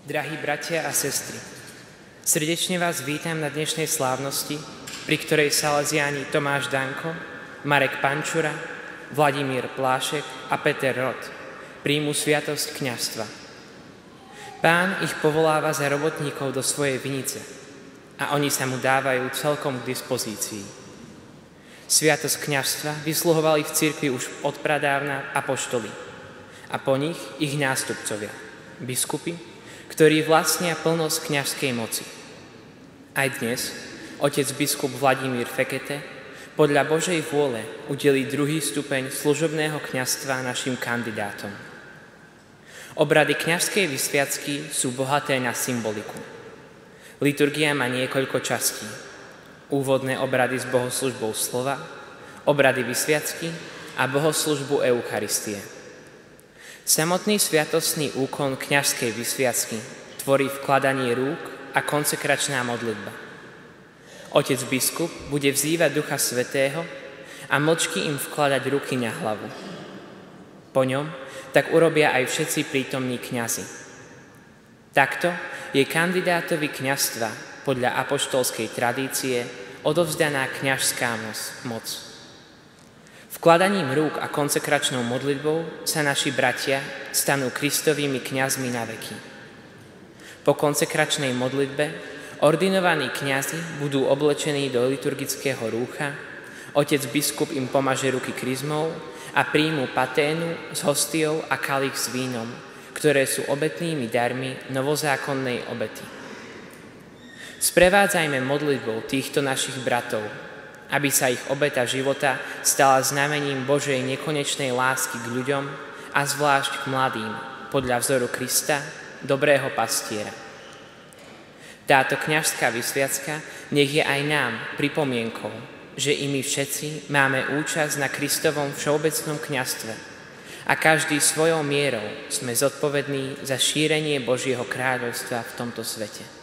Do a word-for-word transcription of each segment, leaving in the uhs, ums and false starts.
Drahí bratia a sestry, srdečne vás vítam na dnešnej slávnosti, pri ktorej Salesiáni Tomáš Danko, Marek Pančura, Vladimír Plášek a Peter Rod príjmu sviatosť kňazstva. Pán ich povoláva za robotníkov do svojej vinice a oni sa mu dávajú celkom k dispozícii. Sviatosť kňazstva vysluhovali v cirkvi už od pradávna apoštoli a po nich ich nástupcovia, biskupy, ktorí vlastnia plnosť kňazskej moci. Aj dnes otec biskup Vladimír Fekete podľa Božej vôle udelí druhý stupeň služobného kňazstva našim kandidátom. Obrady kňazskej vysviacky sú bohaté na symboliku. Liturgia má niekoľko častí. Úvodné obrady s bohoslužbou slova, obrady vysviacky a bohoslužbu Eucharistie. Samotný sviatostný úkon kňazskej vysviacky tvorí vkladanie rúk a konsekračná modlitba. Otec biskup bude vzývať Ducha Svätého a mlčky im vkladať ruky na hlavu. Po ňom tak urobia aj všetci prítomní kňazi. Takto je kandidátovi kňazstva podľa apoštolskej tradície odovzdaná kňažská moc. Vkladaním rúk a konsekračnou modlitbou sa naši bratia stanú Kristovými kňazmi na veky. Po konsekračnej modlitbe ordinovaní kňazi budú oblečení do liturgického rúcha, otec biskup im pomaže ruky kryzmou a príjmu paténu s hostiou a kalich s vínom, ktoré sú obetnými darmi novozákonnej obety. Sprevádzajme modlitbou týchto našich bratov, aby sa ich obeta života stala znamením Božej nekonečnej lásky k ľuďom a zvlášť k mladým, podľa vzoru Krista, dobrého pastiera. Táto kňažská vysviacka nech je aj nám pripomienkou, že i my všetci máme účasť na Kristovom všeobecnom kňazstve a každý svojou mierou sme zodpovední za šírenie Božieho kráľovstva v tomto svete.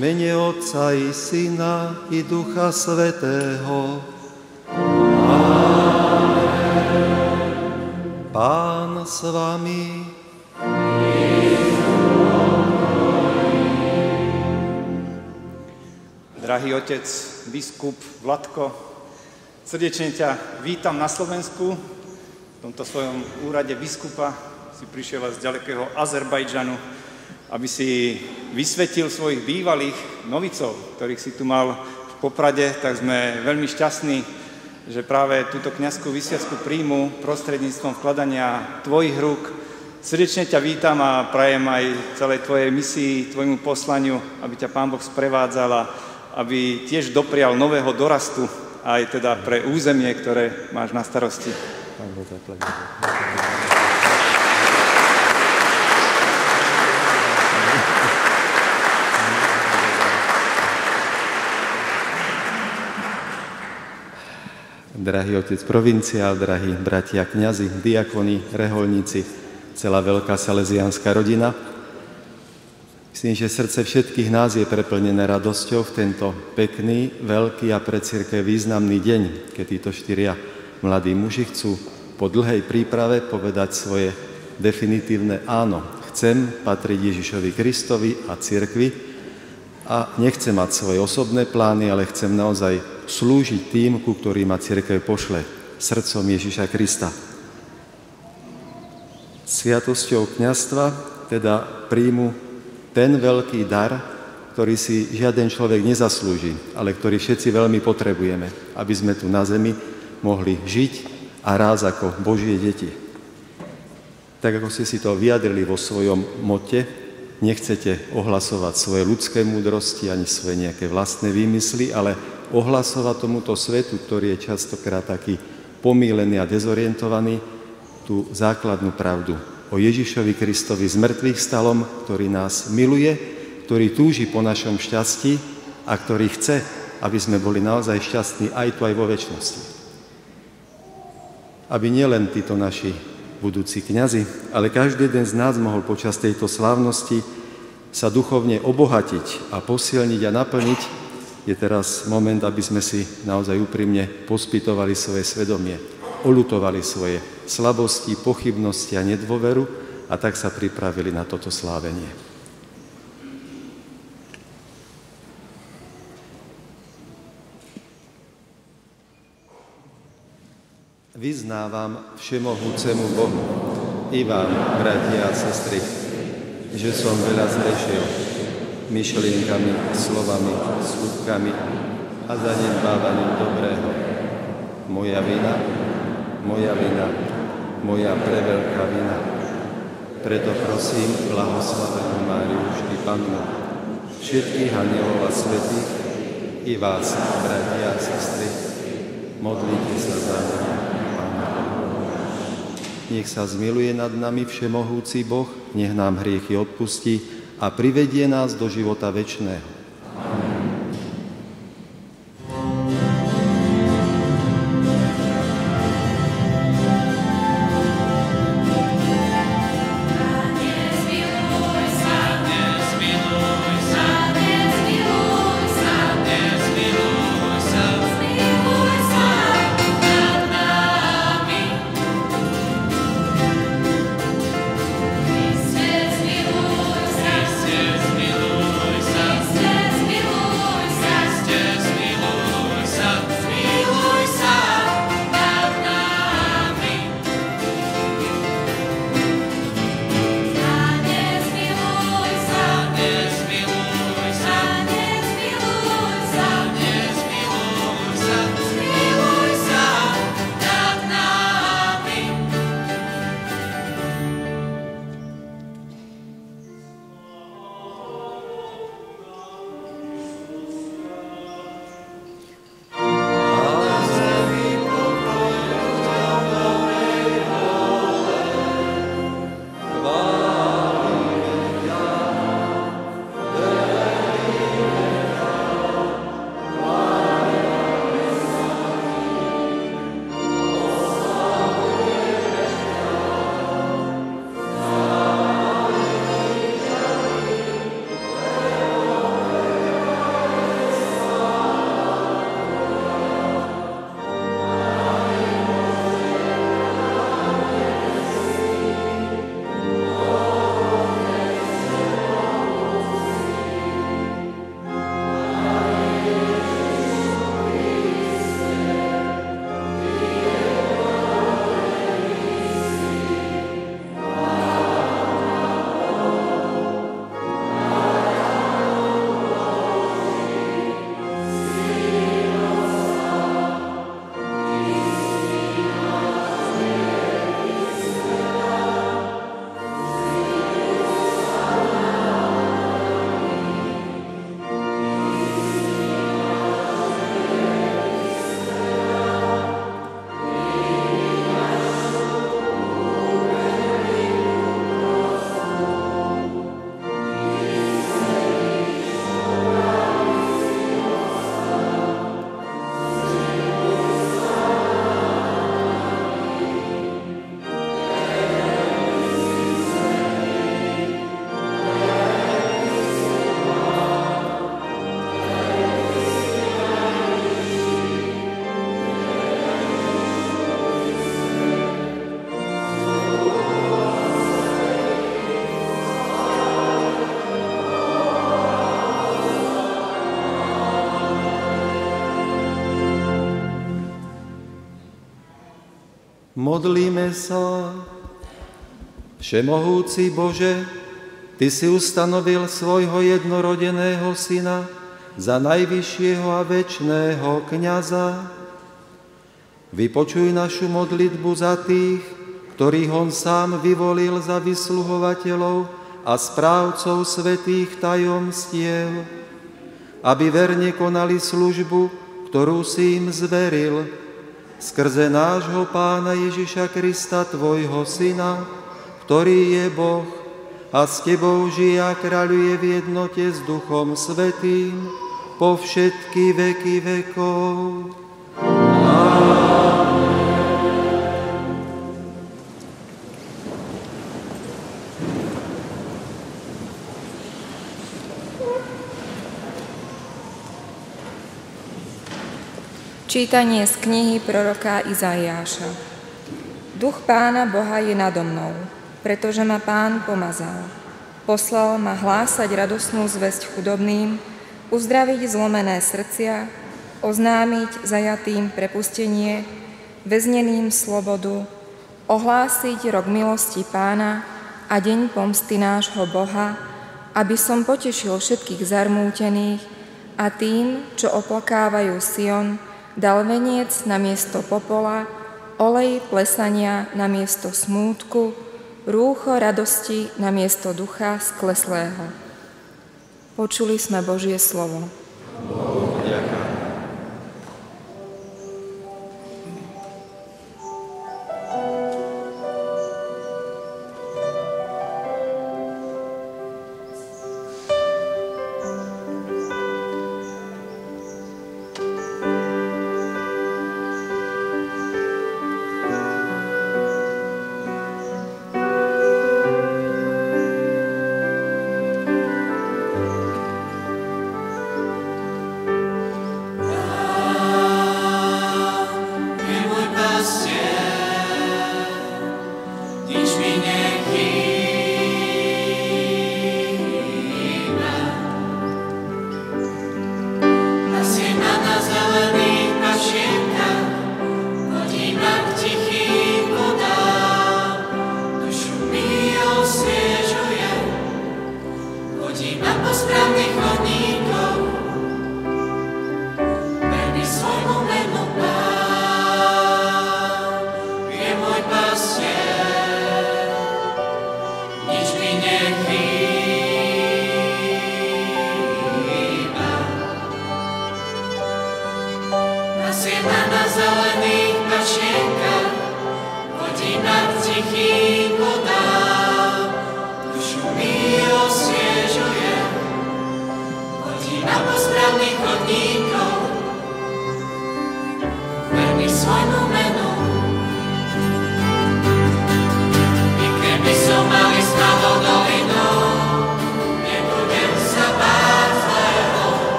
mene Otca i Syna i Ducha Svätého. Pán s vami. Drahý otec, biskup Vladko, srdečne ťa vítam na Slovensku. V tomto svojom úrade biskupa si prišiel z ďalekého Azerbajdžanu, aby si vysvetil svojich bývalých novicov, ktorých si tu mal v Poprade, tak sme veľmi šťastní, že práve túto kňazskú vysviacku príjmu prostredníctvom vkladania tvojich rúk. Srdečne ťa vítam a prajem aj celej tvojej misii, tvojmu poslaniu, aby ťa Pán Boh sprevádzal a aby tiež doprial nového dorastu aj teda pre územie, ktoré máš na starosti. Pán Boh zaplať. Drahý otec provinciál, drahí bratia kňazi, diakoni, reholníci, celá veľká salesiánska rodina. Myslím, že srdce všetkých nás je preplnené radosťou v tento pekný, veľký a pre cirkev významný deň, keď títo štyria mladí muži chcú po dlhej príprave povedať svoje definitívne áno. Chcem patriť Ježišovi Kristovi a cirkvi a nechcem mať svoje osobné plány, ale chcem naozaj slúžiť tým, ku ktorým ma cirkev pošle, srdcom Ježiša Krista. Sviatosťou kňazstva teda príjmu ten veľký dar, ktorý si žiaden človek nezaslúži, ale ktorý všetci veľmi potrebujeme, aby sme tu na zemi mohli žiť a raz ako Božie deti. Tak ako ste si to vyjadrili vo svojom mote, nechcete ohlasovať svoje ľudské múdrosti ani svoje nejaké vlastné výmysly, ale ohlasovať tomuto svetu, ktorý je častokrát taký pomílený a dezorientovaný, tú základnú pravdu o Ježišovi Kristovi z mŕtvych stalom, ktorý nás miluje, ktorý túži po našom šťastí a ktorý chce, aby sme boli naozaj šťastní aj tu, aj vo večnosti. Aby nielen títo naši budúci kňazi, ale každý jeden z nás mohol počas tejto slávnosti sa duchovne obohatiť a posilniť a naplniť, je teraz moment, aby sme si naozaj úprimne pospytovali svoje svedomie, oľutovali svoje slabosti, pochybnosti a nedôveru a tak sa pripravili na toto slávenie. Vyznávam všemohúcemu Bohu i vám, bratia a sestry, že som veľa zrešil myšlienkami, slovami, skutkami a zanedbávaním dobrého. Moja vina, moja vina, moja preveľká vina. Preto prosím blahoslavenú Máriu, vždy Pannu, všetkých anielov a svätých i vás, bratia a sestry, modlite sa za mňa. Nech sa zmiluje nad nami všemohúci Boh, nech nám hriechy odpustí a privedie nás do života večného. Stay Pomodlíme sa. Všemohúci Bože, Ty si ustanovil svojho jednorodeného Syna za najvyššieho a večného kňaza. Vypočuj našu modlitbu za tých, ktorých on sám vyvolil za vysluhovateľov a správcov svätých tajomstiev, aby verne konali službu, ktorú si im zveril, skrze nášho Pána Ježiša Krista, Tvojho Syna, ktorý je Boh a s Tebou žije a kráľuje v jednote s Duchom Svätým po všetky veky vekov. Čítanie z knihy proroka Izaiáša. Duch Pána Boha je nado mnou, pretože ma Pán pomazal. Poslal ma hlásať radosnú zvesť chudobným, uzdraviť zlomené srdcia, oznámiť zajatým prepustenie, väzneným slobodu, ohlásiť rok milosti Pána a deň pomsty nášho Boha, aby som potešil všetkých zarmútených a tým, čo oplakávajú Sion, dal veniec na miesto popola, olej plesania na miesto smútku, rúcho radosti na miesto ducha skleslého. Počuli sme Božie slovo. Bohu vďaka.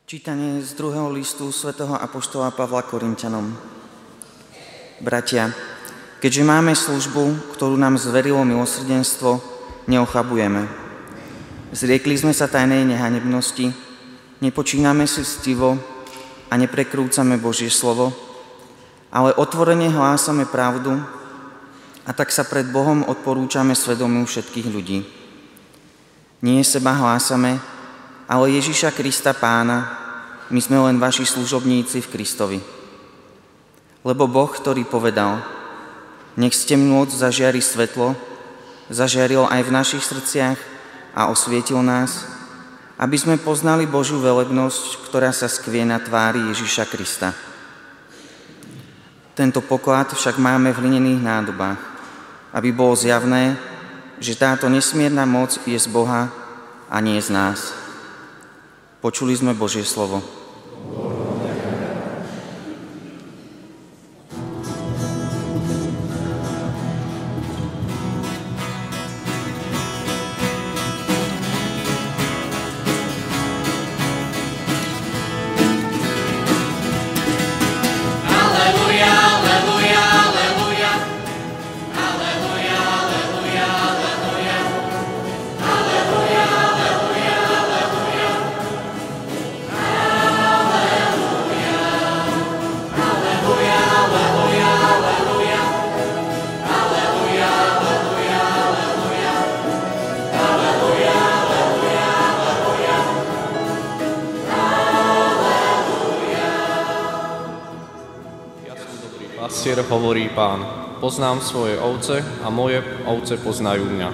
Čítanie z druhého listu svätého apoštola Pavla Korinťanom. Bratia, keďže máme službu, ktorú nám zverilo milosrdenstvo, neochabujeme. Zriekli sme sa tajnej nehanebnosti, nepočíname si ctivo a neprekrúcame Božie slovo, ale otvorene hlásame pravdu a tak sa pred Bohom odporúčame svedomiu všetkých ľudí. Nie seba hlásame, ale Ježiša Krista Pána, my sme len vaši služobníci v Kristovi. Lebo Boh, ktorý povedal, nech z temnôt zažiari svetlo, zažiaril aj v našich srdciach a osvietil nás, aby sme poznali Božiu velebnosť, ktorá sa skvie na tvári Ježiša Krista. Tento poklad však máme v hlinených nádobách, aby bolo zjavné, že táto nesmierna moc je z Boha a nie z nás. Počuli sme Božie slovo. Pastier, hovorí Pán, poznám svoje ovce a moje ovce poznajú mňa.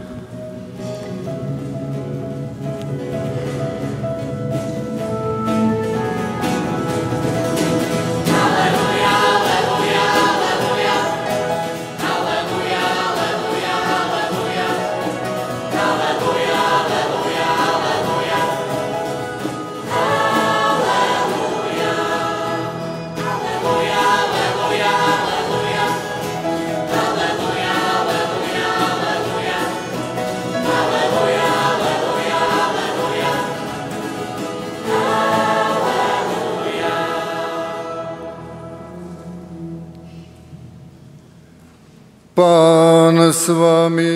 Pán s vami.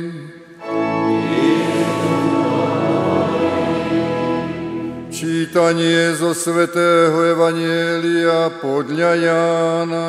Čítanie zo svätého Evanjelia podľa Jána.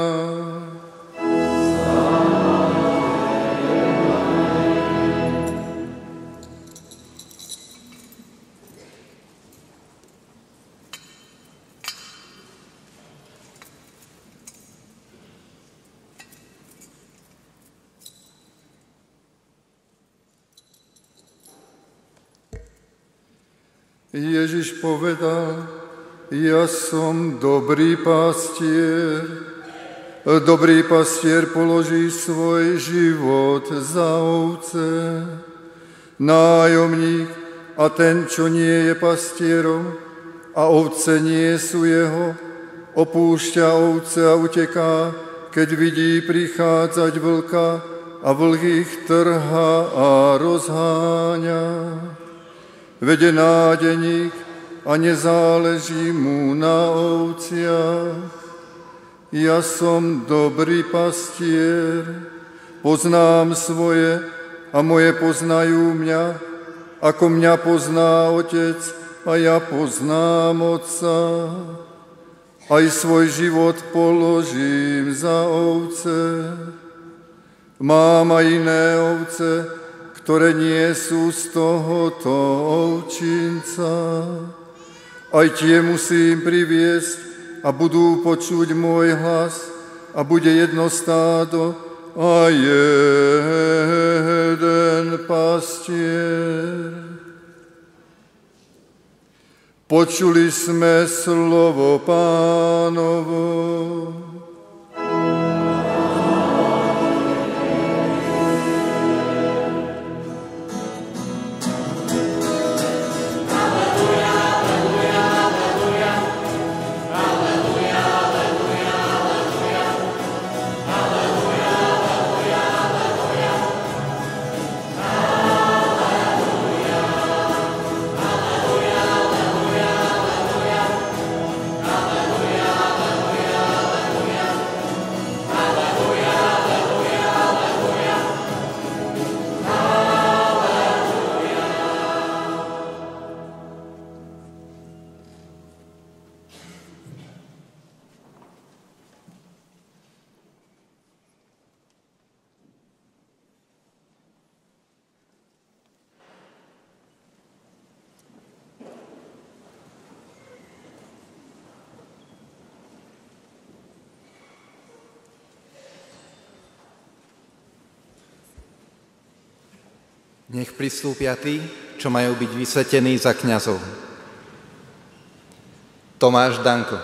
Ježiš povedal, ja som dobrý pastier. Dobrý pastier položí svoj život za ovce. Nájomník a ten, čo nie je pastierom a ovce nie sú jeho, opúšťa ovce a uteká, keď vidí prichádzať vlka a vlk ich trhá a rozháňa. Vede nádeník a nezáleží mu na ovciach. Ja som dobrý pastier, poznám svoje a moje poznajú mňa, ako mňa pozná Otec a ja poznám Otca. Aj svoj život položím za ovce. Mám aj iné ovce, ktoré nie sú z tohoto ovčinca. Aj tie musím priviesť a budú počuť môj hlas a bude jedno stádo a jeden pastier. Počuli sme slovo Pánovo. Alleluja, Nech pristúpia tí, čo majú byť vysvetení za kňazov. Tomáš Danko.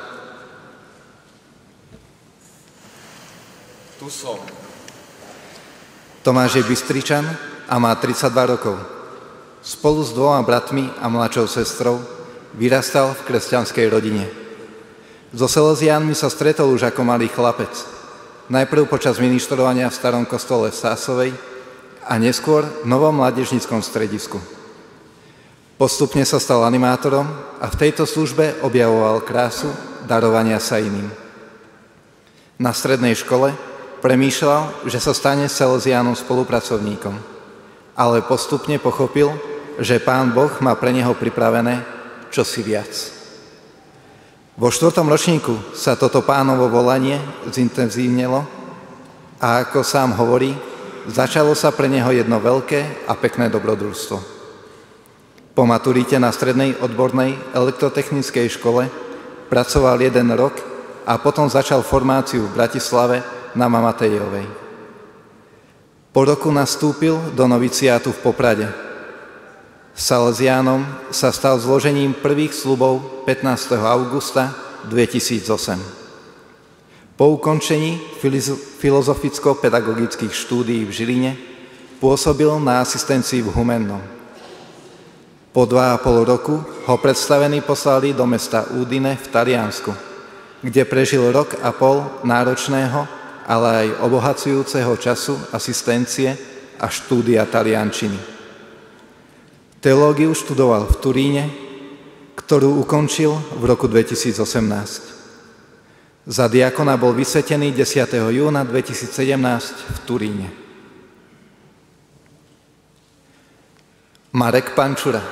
Tu som. Tomáš je Bystričan a má tridsaťdva rokov. Spolu s dvoma bratmi a mladšou sestrou vyrastal v kresťanskej rodine. So Salesiánmi sa stretol už ako malý chlapec. Najprv počas ministrovania v starom kostole v Sásovej a neskôr v novom mládežníckom stredisku. Postupne sa stal animátorom a v tejto službe objavoval krásu darovania sa iným. Na strednej škole premýšľal, že sa stane Salesiánom spolupracovníkom, ale postupne pochopil, že Pán Boh má pre neho pripravené čosi viac. Vo štvrtom ročníku sa toto Pánovo volanie zintenzívnilo a ako sám hovorí, začalo sa pre neho jedno veľké a pekné dobrodružstvo. Po maturite na strednej odbornej elektrotechnickej škole pracoval jeden rok a potom začal formáciu v Bratislave na Mamatejovej. Po roku nastúpil do noviciátu v Poprade. Salesiánom sa stal zložením prvých sľubov pätnásteho augusta dvetisícosem. Po ukončení filozoficko-pedagogických štúdií v Žiline pôsobil na asistencii v Humennom. Po dva a pol roku ho predstavení poslali do mesta Udine v Taliansku, kde prežil rok a pol náročného, ale aj obohacujúceho času asistencie a štúdia taliančiny. Teológiu študoval v Turíne, ktorú ukončil v roku dvetisícosemnásť. Za diakona bol vysvetený desiateho júna dvetisícsedemnásť v Turíne. Marek Pančura.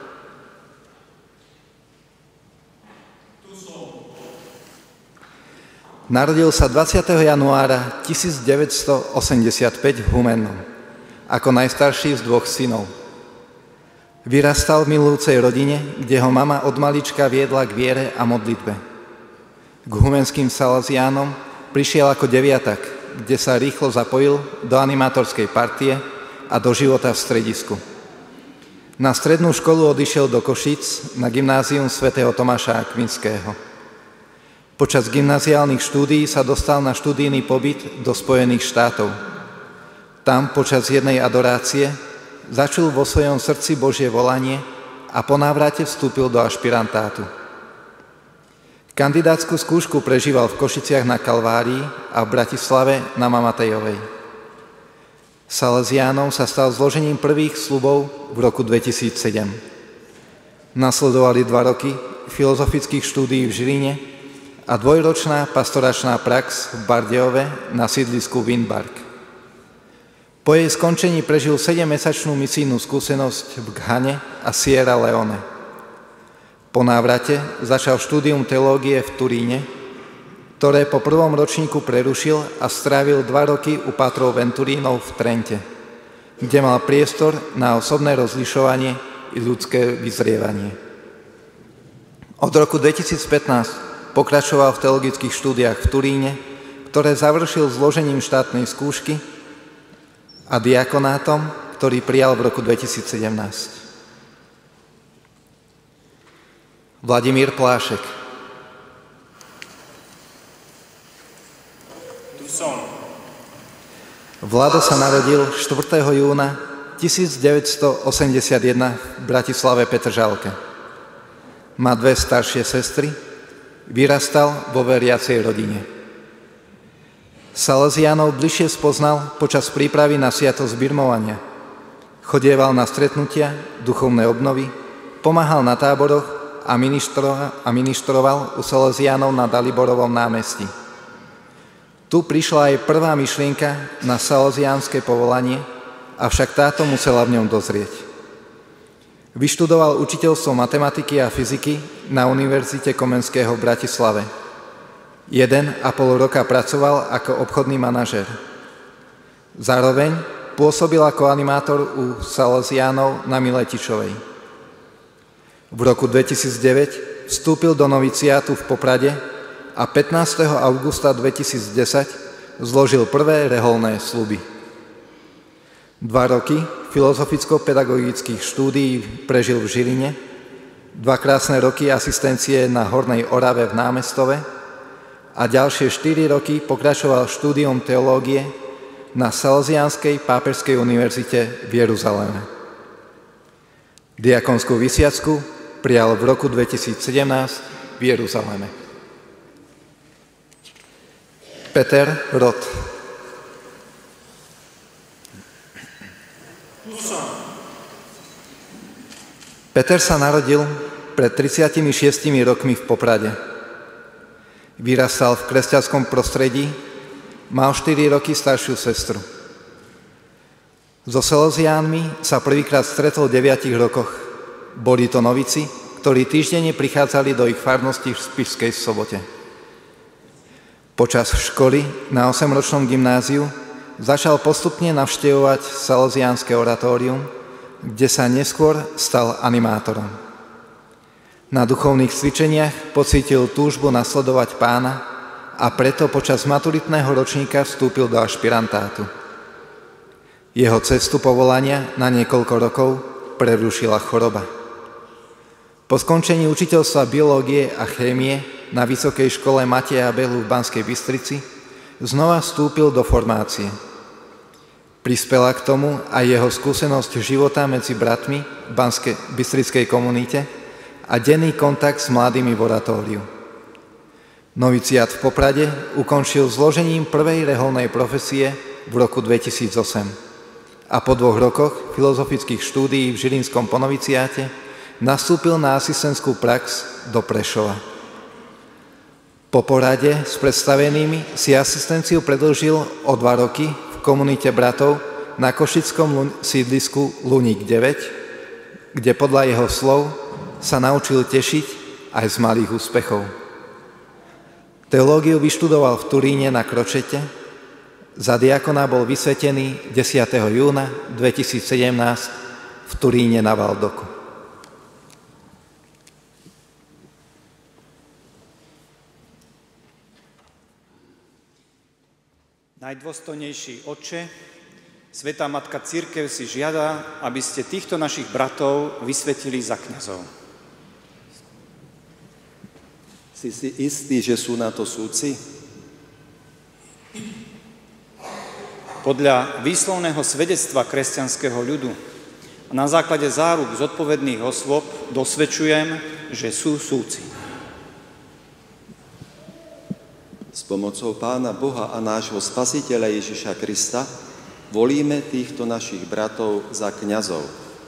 Narodil sa dvadsiateho januára tisícdeväťstoosemdesiatpäť v Humennom, ako najstarší z dvoch synov. Vyrastal v milujúcej rodine, kde ho mama od malička viedla k viere a modlitbe. K humenským Salesiánom prišiel ako deviatak, kde sa rýchlo zapojil do animátorskej partie a do života v stredisku. Na strednú školu odišiel do Košíc na gymnázium svätého Tomáša Akvinského. Počas gymnaziálnych štúdií sa dostal na študijný pobyt do Spojených štátov. Tam počas jednej adorácie začul vo svojom srdci Božie volanie a po návrate vstúpil do ašpirantátu. Kandidátsku skúšku prežíval v Košiciach na Kalvárii a v Bratislave na Mamatejovej. Salesiánom sa stal zložením prvých sľubov v roku dvetisícsedem. Nasledovali dva roky filozofických štúdií v Žiline a dvojročná pastoračná prax v Bardejove na sídlisku Windbark. Po jej skončení prežil sedemmesačnú misijnú skúsenosť v Ghane a Sierra Leone. Po návrate začal štúdium teológie v Turíne, ktoré po prvom ročníku prerušil a strávil dva roky u pátrov Venturínov v Trente, kde mal priestor na osobné rozlišovanie i ľudské vyzrievanie. Od roku dvetisícpätnásť pokračoval v teologických štúdiách v Turíne, ktoré završil zložením štátnej skúšky a diakonátom, ktorý prijal v roku dvetisícsedemnásť. Vladimír Plášek. Tu som. Vlado sa narodil štvrtého júna tisícdeväťstoosemdesiatjeden v Bratislave Petržalke. Má dve staršie sestry, vyrastal vo veriacej rodine. Salesiánov bližšie spoznal počas prípravy na sviatosť birmovania. Chodieval na stretnutia, duchovné obnovy, pomáhal na táboroch a, ministro, a ministroval u Salesiánov na Daliborovom námestí. Tu prišla aj prvá myšlienka na salesiánske povolanie, avšak táto musela v ňom dozrieť. Vyštudoval učiteľstvo matematiky a fyziky na Univerzite Komenského v Bratislave. Jeden a pol roka pracoval ako obchodný manažér. Zároveň pôsobil ako animátor u Salesiánov na Miletičovej. V roku dvetisícdeväť vstúpil do noviciátu v Poprade a pätnásteho augusta dvetisícdesať zložil prvé reholné sľuby. Dva roky filozoficko-pedagogických štúdií prežil v Žiline, dva krásne roky asistencie na Hornej Orave v Námestove a ďalšie štyri roky pokračoval štúdium teológie na Salesiánskej pápežskej univerzite v Jeruzaleme. Diakonskú vysviacku prijal v roku dvetisícsedemnásť v Jeruzaleme. Peter Rod. Peter sa narodil pred tridsiatimi šiestimi rokmi v Poprade. Vyrastal v kresťanskom prostredí, mal štyri roky staršiu sestru. So Salesiánmi sa prvýkrát stretol v deviatich rokoch. Boli to novici, ktorí týždenne prichádzali do ich farnosti v Spišskej Sobote. Počas školy na osemročnom gymnáziu začal postupne navštevovať Salesiánske oratórium, kde sa neskôr stal animátorom. Na duchovných cvičeniach pocítil túžbu nasledovať Pána a preto počas maturitného ročníka vstúpil do ašpirantátu. Jeho cestu povolania na niekoľko rokov prerušila choroba. Po skončení učiteľstva biológie a chémie na Vysokej škole Mateja Belu v Banskej Bystrici znova vstúpil do formácie. Prispela k tomu aj jeho skúsenosť života medzi bratmi v Banskej bystrickej komunite a denný kontakt s mladými v oratóriu. Noviciát v Poprade ukončil zložením prvej reholnej profesie v roku dvetisícosem a po dvoch rokoch filozofických štúdií v Žilinskom ponoviciáte nastúpil na asistentskú prax do Prešova. Po porade s predstavenými si asistenciu predĺžil o dva roky v komunite bratov na košickom sídlisku Luník deväť, kde podľa jeho slov sa naučil tešiť aj z malých úspechov. Teológiu vyštudoval v Turíne na Kročete, za diakona bol vysvetený desiateho júna dvetisícsedemnásť v Turíne na Valdoku. Najdôstojnejší Otče, Svätá Matka Cirkev si žiada, aby ste týchto našich bratov vysvetili za kňazov. Si si istý, že sú na to súdci? Podľa výslovného svedectva kresťanského ľudu a na základe záruk zodpovedných osôb dosvedčujem, že sú súdci. S pomocou Pána Boha a nášho Spasiteľa Ježiša Krista volíme týchto našich bratov za kňazov.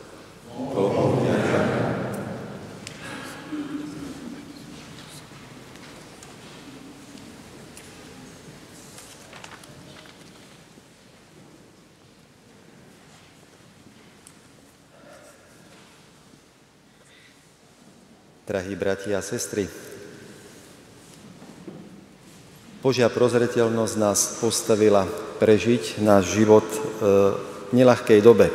Drahí bratia a sestry, Božia prozreteľnosť nás postavila prežiť náš život v neľahkej dobe.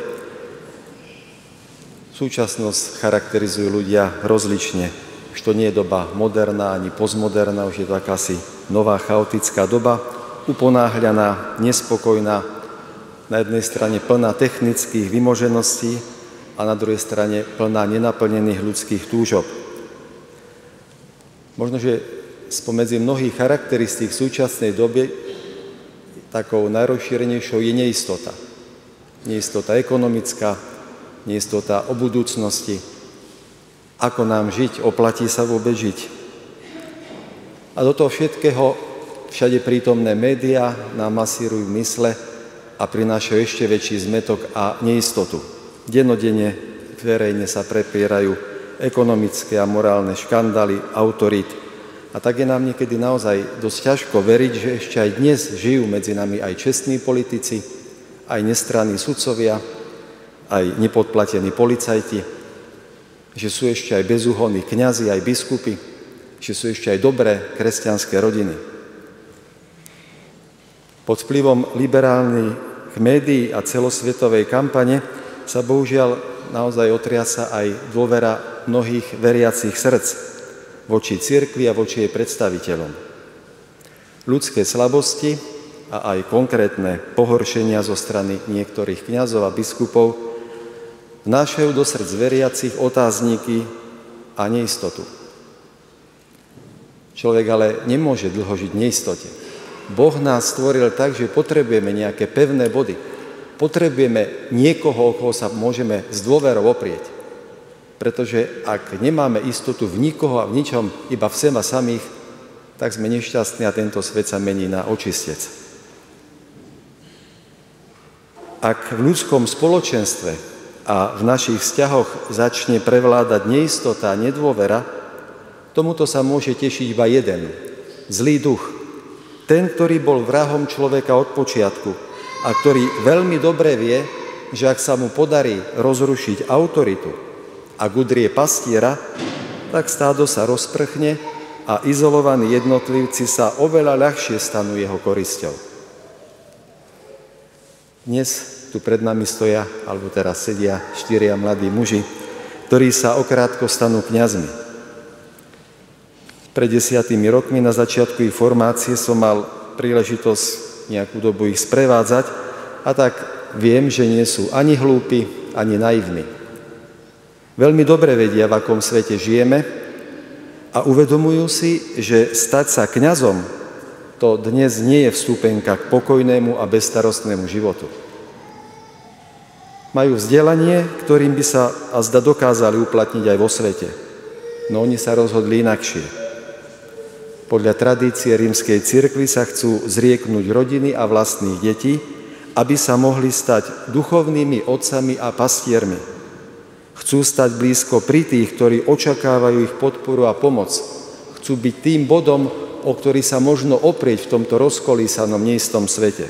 Súčasnosť charakterizujú ľudia rozlične. Už to nie je doba moderná ani postmoderná, už je to akási nová chaotická doba, uponáhľaná, nespokojná, na jednej strane plná technických vymožeností a na druhej strane plná nenaplnených ľudských túžob. Možno, že spomedzi mnohých charakteristík súčasnej doby takou najrozšírenejšou je neistota. Neistota ekonomická, neistota o budúcnosti. Ako nám žiť, oplatí sa vôbec žiť. A do toho všetkého všade prítomné médiá nám masírujú mysle a prinášajú ešte väčší zmätok a neistotu. Dennodenne verejne sa prepierajú ekonomické a morálne škandály, autorít. A tak je nám niekedy naozaj dosť ťažko veriť, že ešte aj dnes žijú medzi nami aj čestní politici, aj nestranní sudcovia, aj nepodplatení policajti, že sú ešte aj bezúhonní kňazi, aj biskupy, že sú ešte aj dobré kresťanské rodiny. Pod vplyvom liberálnych médií a celosvetovej kampane sa bohužiaľ naozaj otriasa aj dôvera mnohých veriacich srdc voči cirkvi a voči jej predstaviteľom. Ľudské slabosti a aj konkrétne pohoršenia zo strany niektorých kňazov a biskupov vnášajú do srdc veriacich otázniky a neistotu. Človek ale nemôže dlho žiť v neistote. Boh nás stvoril tak, že potrebujeme nejaké pevné body. Potrebujeme niekoho, o koho sa môžeme s dôverou oprieť. Pretože ak nemáme istotu v nikoho a v ničom, iba v seba samých, tak sme nešťastní a tento svet sa mení na očistec. Ak v ľudskom spoločenstve a v našich vzťahoch začne prevládať neistota a nedôvera, tomuto sa môže tešiť iba jeden, zlý duch. Ten, ktorý bol vrahom človeka od počiatku a ktorý veľmi dobre vie, že ak sa mu podarí rozrušiť autoritu a udrie pastiera, tak stádo sa rozprchne a izolovaní jednotlivci sa oveľa ľahšie stanú jeho korisťou. Dnes tu pred nami stoja, alebo teraz sedia štyria mladí muži, ktorí sa okrátko stanú kňazmi. Pred desiatými rokmi na začiatku ich formácie som mal príležitosť nejakú dobu ich sprevádzať a tak viem, že nie sú ani hlúpi, ani naivní. Veľmi dobre vedia, v akom svete žijeme a uvedomujú si, že stať sa kňazom to dnes nie je vstupenka k pokojnému a bezstarostnému životu. Majú vzdelanie, ktorým by sa azda dokázali uplatniť aj vo svete, no oni sa rozhodli inakšie. Podľa tradície rímskej cirkvi sa chcú zrieknúť rodiny a vlastných detí, aby sa mohli stať duchovnými otcami a pastiermi. Chcú stať blízko pri tých, ktorí očakávajú ich podporu a pomoc. Chcú byť tým bodom, o ktorý sa možno oprieť v tomto rozkolísanom neistom svete.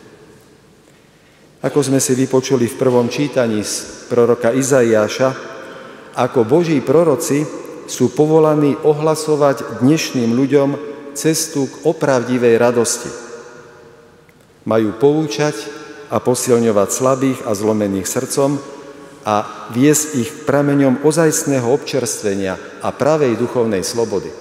Ako sme si vypočuli v prvom čítaní z proroka Izaiáša, ako Boží proroci sú povolaní ohlasovať dnešným ľuďom cestu k opravdivej radosti. Majú poučať a posilňovať slabých a zlomených srdcom a viesť ich k prameňom ozajstného občerstvenia a pravej duchovnej slobody.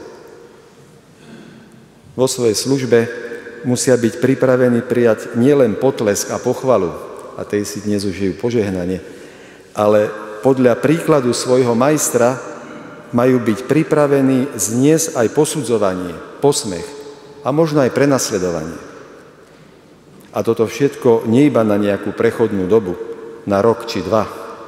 Vo svojej službe musia byť pripravení prijať nielen potlesk a pochvalu, a tej si dnes už žijú požehnanie, ale podľa príkladu svojho majstra majú byť pripravení zniesť aj posudzovanie, posmech a možno aj prenasledovanie. A toto všetko nie iba na nejakú prechodnú dobu, na rok či dva.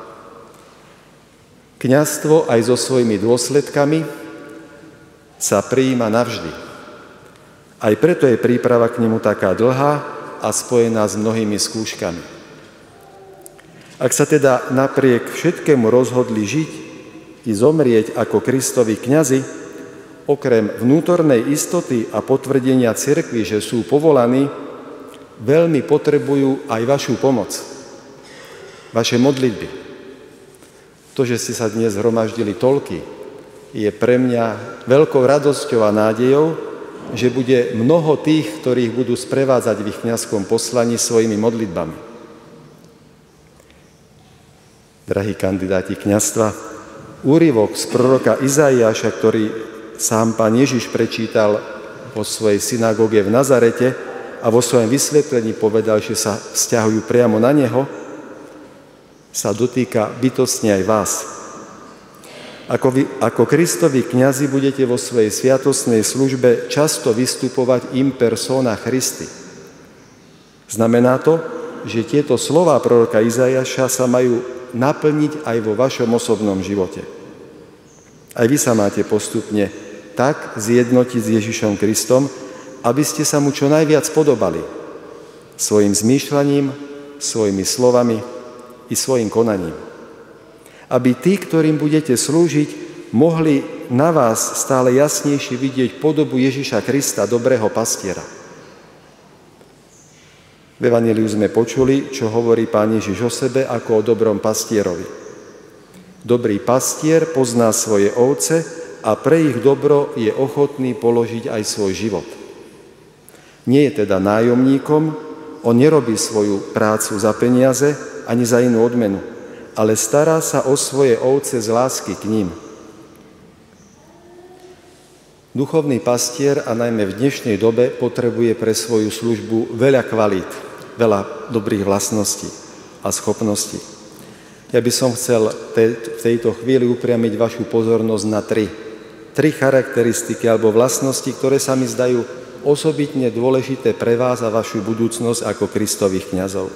Kňazstvo aj so svojimi dôsledkami sa prijíma navždy. Aj preto je príprava k nemu taká dlhá a spojená s mnohými skúškami. Ak sa teda napriek všetkému rozhodli žiť i zomrieť ako Kristovi kňazi, okrem vnútornej istoty a potvrdenia cirkvi, že sú povolaní, veľmi potrebujú aj vašu pomoc, vaše modlitby. To, že ste sa dnes zhromaždili toľky, je pre mňa veľkou radosťou a nádejou, že bude mnoho tých, ktorých budú sprevádzať v ich kňazskom poslaní svojimi modlitbami. Drahí kandidáti kňazstva, úryvok z proroka Izaiáša, ktorý sám pán Ježiš prečítal vo svojej synagóge v Nazarete a vo svojom vysvetlení povedal, že sa vzťahujú priamo na neho, sa dotýka bytostne aj vás. Ako, vy, ako Kristovi kňazi budete vo svojej sviatostnej službe často vystupovať in persona Christi. Znamená to, že tieto slová proroka Izaiáša sa majú naplniť aj vo vašom osobnom živote. Aj vy sa máte postupne tak zjednotiť s Ježišom Kristom, aby ste sa mu čo najviac podobali svojim zmýšľaním, svojimi slovami i svojim konaním. Aby tí, ktorým budete slúžiť, mohli na vás stále jasnejšie vidieť podobu Ježiša Krista, dobrého pastiera. V Evanjeliu sme počuli, čo hovorí pán Ježiš o sebe ako o dobrom pastierovi. Dobrý pastier pozná svoje ovce a pre ich dobro je ochotný položiť aj svoj život. Nie je teda nájomníkom, on nerobí svoju prácu za peniaze ani za inú odmenu, ale stará sa o svoje ovce z lásky k ním. Duchovný pastier, a najmä v dnešnej dobe, potrebuje pre svoju službu veľa kvalít, veľa dobrých vlastností a schopností. Ja by som chcel v tejto chvíli upriamiť vašu pozornosť na tri. Tri charakteristiky alebo vlastnosti, ktoré sa mi zdajú osobitne dôležité pre vás a vašu budúcnosť ako Kristových kňazov.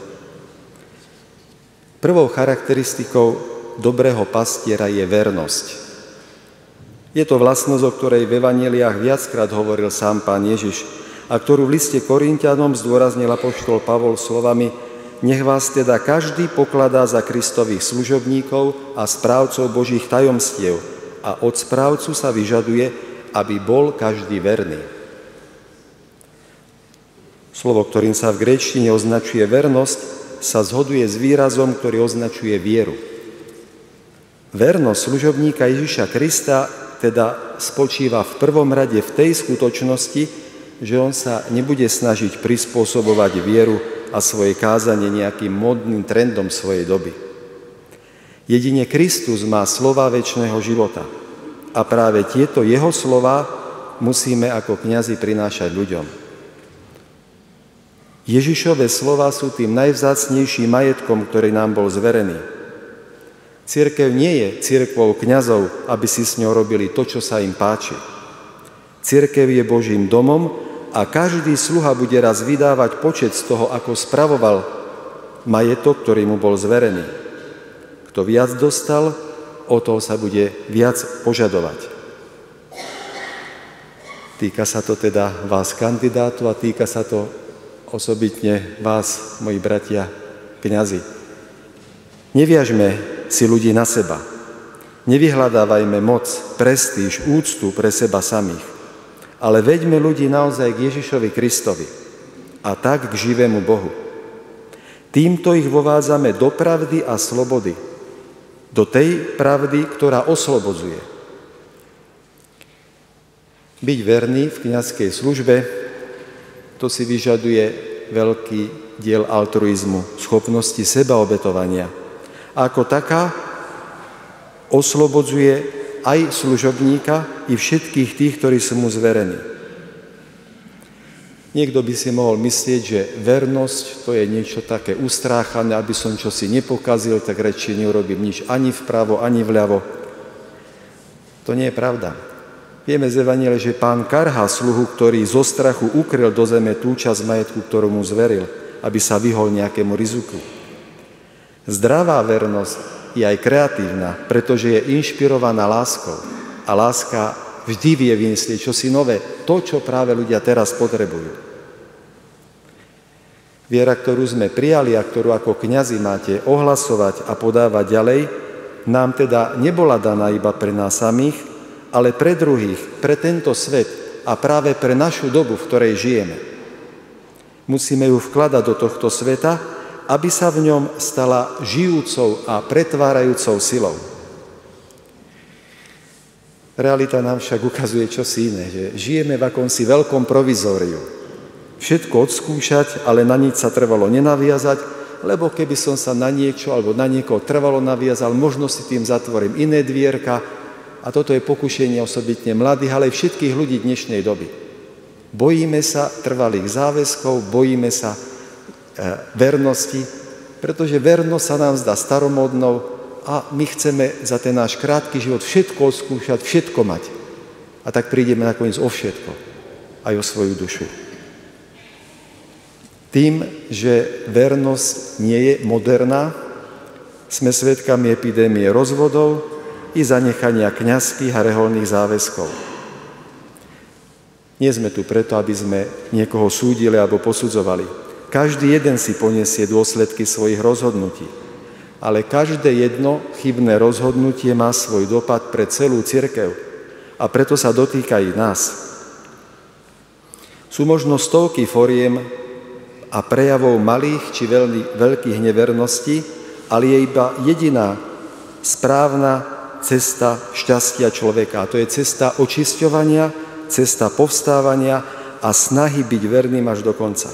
Prvou charakteristikou dobrého pastiera je vernosť. Je to vlastnosť, o ktorej v evanjeliách viackrát hovoril sám Pán Ježiš a ktorú v liste Korinťanom zdôraznil apoštol Pavol slovami: nech vás teda každý pokladá za Kristových služobníkov a správcov Božích tajomstiev a od správcu sa vyžaduje, aby bol každý verný. Slovo, ktorým sa v gréčtine označuje vernosť, sa zhoduje s výrazom, ktorý označuje vieru. Vernosť služobníka Ježiša Krista teda spočíva v prvom rade v tej skutočnosti, že on sa nebude snažiť prispôsobovať vieru a svoje kázanie nejakým módnym trendom svojej doby. Jedine Kristus má slová večného života a práve tieto jeho slová musíme ako kňazi prinášať ľuďom. Ježišove slová sú tým najvzácnejším majetkom, ktorý nám bol zverený. Cirkev nie je cirkvou kňazov, aby si s ňou robili to, čo sa im páči. Cirkev je Božím domom a každý sluha bude raz vydávať počet z toho, ako spravoval majetok, ktorý mu bol zverený. Kto viac dostal, o toho sa bude viac požadovať. Týka sa to teda vás, kandidátov, a týka sa to osobitne vás, moji bratia, kňazi. Neviažme si ľudí na seba. Nevyhľadávajme moc, prestíž, úctu pre seba samých, ale veďme ľudí naozaj k Ježišovi Kristovi a tak k živému Bohu. Týmto ich vovádzame do pravdy a slobody, do tej pravdy, ktorá oslobodzuje. Byť verný v kňazskej službe, to si vyžaduje veľký diel altruizmu, schopnosti sebaobetovania. A ako taká oslobodzuje aj služobníka i všetkých tých, ktorí sú mu zverení. Niekto by si mohol myslieť, že vernosť to je niečo také ustráchané, aby som čosi nepokazil, tak radšej neurobím nič ani vpravo, ani vľavo. To nie je pravda. Vieme z evanjelia, že Pán karhá sluhu, ktorý zo strachu ukryl do zeme tú časť majetku, ktorú mu zveril, aby sa vyhol nejakému riziku. Zdravá vernosť je aj kreatívna, pretože je inšpirovaná láskou. A láska vždy vie vymyslieť čosi nové, to, čo práve ľudia teraz potrebujú. Viera, ktorú sme prijali a ktorú ako kňazi máte ohlasovať a podávať ďalej, nám teda nebola daná iba pre nás samých, ale pre druhých, pre tento svet a práve pre našu dobu, v ktorej žijeme. Musíme ju vkladať do tohto sveta, aby sa v ňom stala žijúcou a pretvárajúcou silou. Realita nám však ukazuje čosi iné, že žijeme v akomsi veľkom provizóriu. Všetko odskúšať, ale na nič sa trvalo nenaviazať, lebo keby som sa na niečo alebo na niekoho trvalo naviazal, možno si tým zatvorím iné dvierka. A toto je pokušenie osobitne mladých, ale aj všetkých ľudí dnešnej doby. Bojíme sa trvalých záväzkov, bojíme sa e, vernosti, pretože vernosť sa nám zdá staromódnou a my chceme za ten náš krátky život všetko odskúšať, všetko mať. A tak prídeme nakoniec o všetko, aj o svoju dušu. Tým, že vernosť nie je moderná, sme svedkami epidémie rozvodov i zanechania kňazských a reholných záväzkov. Nie sme tu preto, aby sme niekoho súdili alebo posudzovali. Každý jeden si poniesie dôsledky svojich rozhodnutí, ale každé jedno chybné rozhodnutie má svoj dopad pre celú cirkev a preto sa dotýka i nás. Sú možno stovky foriem a prejavov malých či veľkých neverností, ale je iba jediná správna cesta šťastia človeka. A to je cesta očisťovania, cesta povstávania a snahy byť verným až do konca.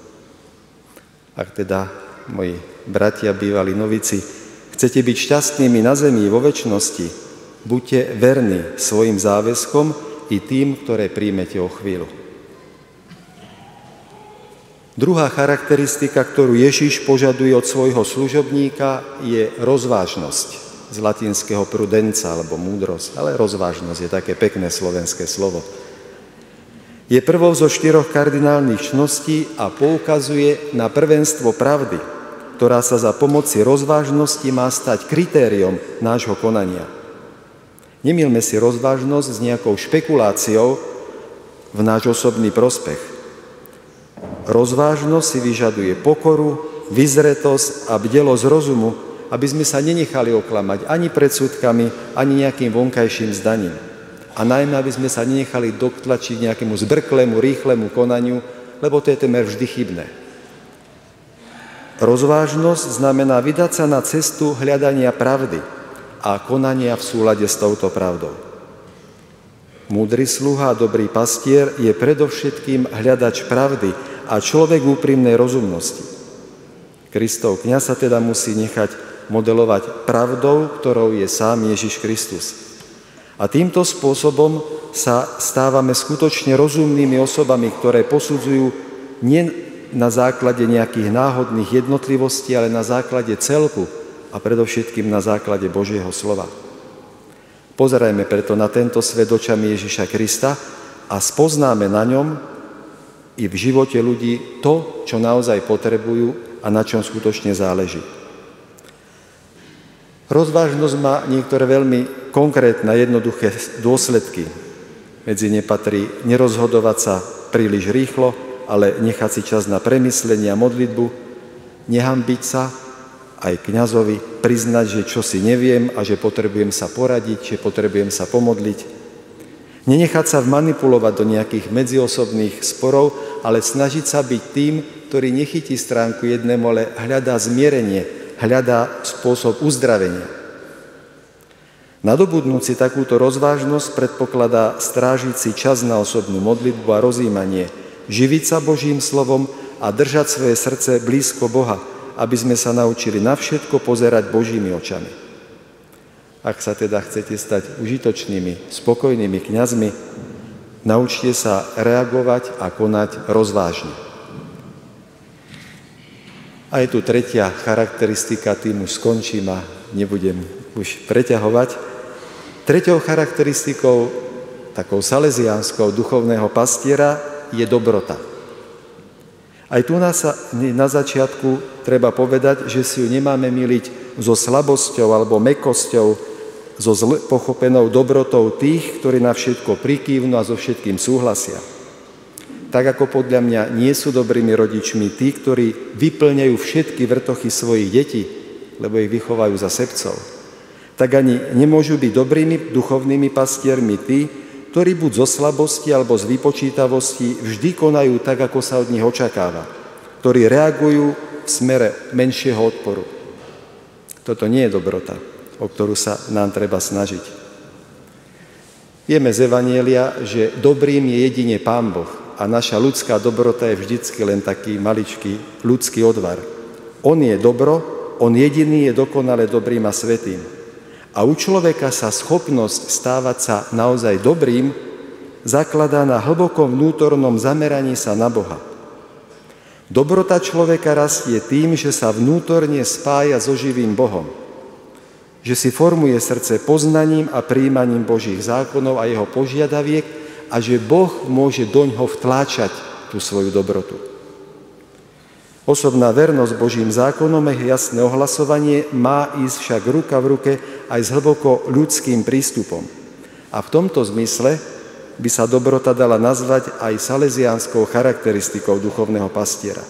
Ak teda, moji bratia, bývalí novici, chcete byť šťastnými na zemi vo večnosti, buďte verní svojim záväzkom i tým, ktoré príjmete o chvíľu. Druhá charakteristika, ktorú Ježiš požaduje od svojho služobníka, je rozvážnosť z latinského prudenca alebo múdrosť, ale rozvážnosť je také pekné slovenské slovo. Je prvou zo štyroch kardinálnych čností a poukazuje na prvenstvo pravdy, ktorá sa za pomoci rozvážnosti má stať kritériom nášho konania. Nemýlme si rozvážnosť s nejakou špekuláciou v náš osobný prospech. Rozvážnosť si vyžaduje pokoru, vyzretosť a bdelosť rozumu, aby sme sa nenechali oklamať ani predsudkami, ani nejakým vonkajším zdaním. A najmä, aby sme sa nenechali dotlačiť nejakému zbrklému, rýchlemu konaniu, lebo to je temer vždy chybné. Rozvážnosť znamená vydať sa na cestu hľadania pravdy a konania v súlade s touto pravdou. Múdry sluha a dobrý pastier je predovšetkým hľadač pravdy a človek úprimnej rozumnosti. Kristov kňaz sa teda musí nechať modelovať pravdou, ktorou je sám Ježiš Kristus. A týmto spôsobom sa stávame skutočne rozumnými osobami, ktoré posudzujú nie na základe nejakých náhodných jednotlivostí, ale na základe celku a predovšetkým na základe Božieho slova. Pozerajme preto na tento svet očami Ježiša Krista a spoznáme na ňom i v živote ľudí to, čo naozaj potrebujú a na čom skutočne záleží. Rozvážnosť má niektoré veľmi konkrétne, jednoduché dôsledky. Medzi ne patrí nerozhodovať sa príliš rýchlo, ale nechať si čas na premyslenie a modlitbu, nehanbiť sa, aj kňazovi priznať, že čosi neviem a že potrebujem sa poradiť, že potrebujem sa pomodliť. Nenechať sa vmanipulovať do nejakých medziosobných sporov, ale snažiť sa byť tým, ktorý nechytí stránku jednému, ale hľadá zmierenie, hľadá spôsob uzdravenia. Nadobudnúť si takúto rozvážnosť predpokladá strážiť si čas na osobnú modlitbu a rozjímanie, živiť sa Božím slovom a držať svoje srdce blízko Boha, aby sme sa naučili na všetko pozerať Božími očami. Ak sa teda chcete stať užitočnými, spokojnými kňazmi, naučte sa reagovať a konať rozvážne. A je tu tretia charakteristika, tým už skončím a nebudem už preťahovať. Treťou charakteristikou, takou salesiánskou duchovného pastiera, je dobrota. Aj tu na, sa, na začiatku treba povedať, že si ju nemáme myliť so slabosťou alebo mäkkosťou, so zle pochopenou dobrotou tých, ktorí na všetko prikývnu a so všetkým súhlasia. Tak ako podľa mňa nie sú dobrými rodičmi tí, ktorí vyplňajú všetky vrtochy svojich detí, lebo ich vychovajú za sebcov, tak ani nemôžu byť dobrými duchovnými pastiermi tí, ktorí buď zo slabosti alebo z vypočítavosti vždy konajú tak, ako sa od nich očakáva, ktorí reagujú v smere menšieho odporu. Toto nie je dobrota, o ktorú sa nám treba snažiť. Vieme z Evanjelia, že dobrým je jedine Pán Boh a naša ľudská dobrota je vždycky len taký maličký ľudský odvar. On je dobro, on jediný je dokonale dobrým a svätým. A u človeka sa schopnosť stávať sa naozaj dobrým zakladá na hlbokom vnútornom zameraní sa na Boha. Dobrota človeka rastie tým, že sa vnútorne spája so živým Bohom. Že si formuje srdce poznaním a prijímaním Božích zákonov a jeho požiadaviek a že Boh môže doňho vtláčať tú svoju dobrotu. Osobná vernosť Božím zákonom a jasné ohlasovanie má ísť však ruka v ruke aj s hlboko ľudským prístupom. A v tomto zmysle by sa dobrota dala nazvať aj salesiánskou charakteristikou duchovného pastiera.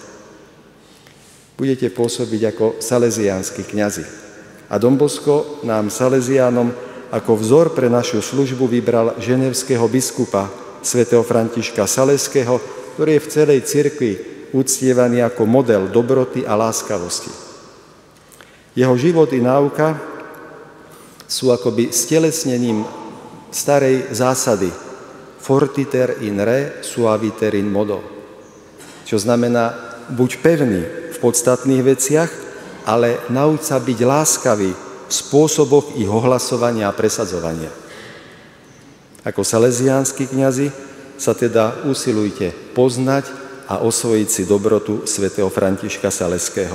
Budete pôsobiť ako salesiánsky kňazi. A Dom Bosco nám, salesiánom, ako vzor pre našu službu vybral ženevského biskupa svätého Františka Saleského, ktorý je v celej cirkvi uctievaný ako model dobroty a láskavosti. Jeho život i náuka sú akoby stelesnením starej zásady fortiter in re, suaviter in modo, čo znamená buď pevný v podstatných veciach, ale nauč sa byť láskavý v spôsoboch ich ohlasovania a presadzovania. Ako salesiánsky kňazi sa teda usilujte poznať a osvojiť si dobrotu svätého Františka Saleského.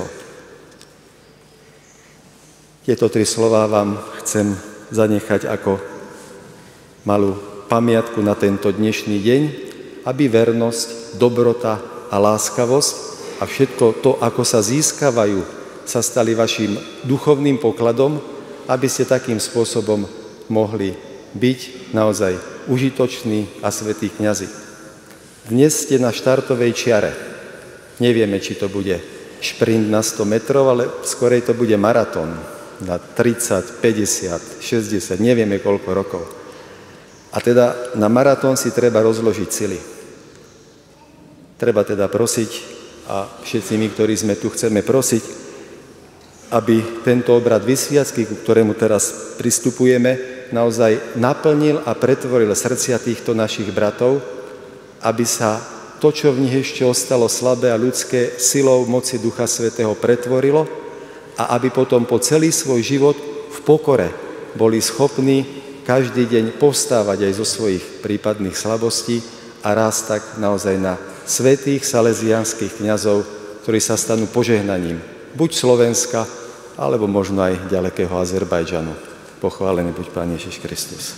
Tieto tri slová vám chcem zanechať ako malú pamiatku na tento dnešný deň, aby vernosť, dobrota a láskavosť a všetko to, ako sa získavajú, sa stali vašim duchovným pokladom, aby ste takým spôsobom mohli byť naozaj užitoční a svätí kňazi. Dnes ste na štartovej čiare. Nevieme, či to bude šprint na sto metrov, ale skorej to bude maratón na tridsať, päťdesiat, šesťdesiat, nevieme koľko rokov. A teda na maratón si treba rozložiť sily. Treba teda prosiť, a všetci my, ktorí sme tu, chceme prosiť, aby tento obrad vysviacky, ku ktorému teraz pristupujeme, naozaj naplnil a pretvoril srdcia týchto našich bratov, aby sa to, čo v nich ešte ostalo slabé a ľudské, silou moci Ducha Svätého pretvorilo a aby potom po celý svoj život v pokore boli schopní každý deň povstávať aj zo svojich prípadných slabostí a rásť tak naozaj na svätých salesiánskych kňazov, ktorí sa stanú požehnaním buď Slovenska, alebo možno aj ďalekého Azerbajdžanu. Pochválený buď Pán Ježiš Kristus.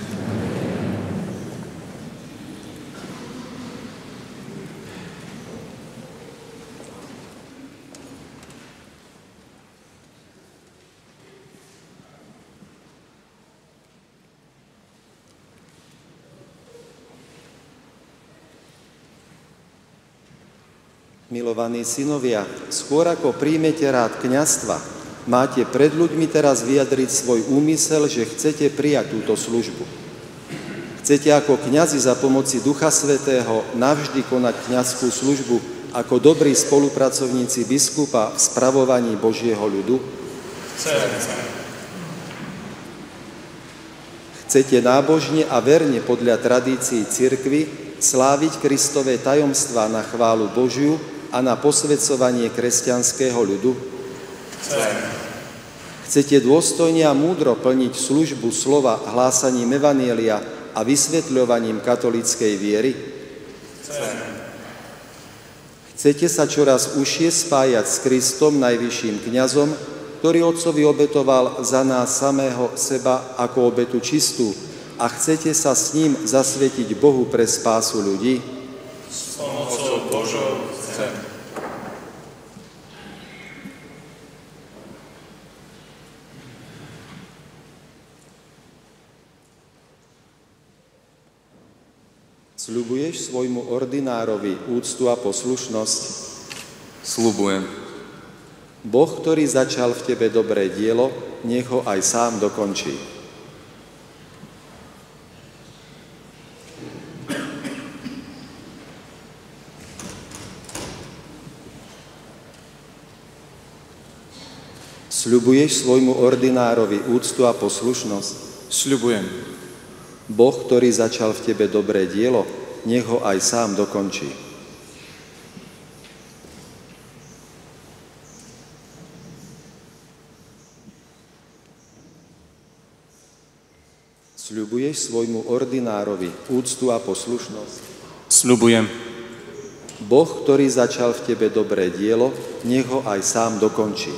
Milovaní synovia, skôr ako príjmete rád kňazstva, máte pred ľuďmi teraz vyjadriť svoj úmysel, že chcete prijať túto službu. Chcete ako kňazi za pomoci Ducha Svätého navždy konať kňazskú službu ako dobrí spolupracovníci biskupa v spravovaní Božieho ľudu? Chcete. Chcete nábožne a verne podľa tradícií cirkvi sláviť Kristové tajomstvá na chválu Božiu a na posväcovanie kresťanského ľudu? Chcem. Chcete dôstojne a múdro plniť službu slova hlásaním evanjelia a vysvetľovaním katolíckej viery? Chcem. Chcete sa čoraz užšie spájať s Kristom, najvyšším kňazom, ktorý Otcovi obetoval za nás samého seba ako obetu čistú, a chcete sa s ním zasvetiť Bohu pre spásu ľudí? S pomocou Božou chcem. Sľubuješ svojmu ordinárovi úctu a poslušnosť? Sľubujem. Boh, ktorý začal v tebe dobré dielo, nech ho aj sám dokončí. Sľubuješ svojmu ordinárovi úctu a poslušnosť? Sľubujem. Boh, ktorý začal v tebe dobré dielo, nech ho aj sám dokončí. Sľubuješ svojmu ordinárovi úctu a poslušnosť? Sľubujem. Boh, ktorý začal v tebe dobré dielo, nech ho aj sám dokončí.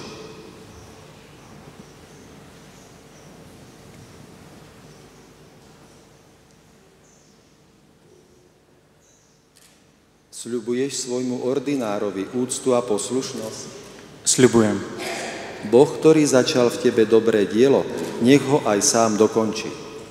Sľubuješ svojmu ordinárovi úctu a poslušnosť? Sľubujem. Boh, ktorý začal v tebe dobré dielo, nech ho aj sám dokončí.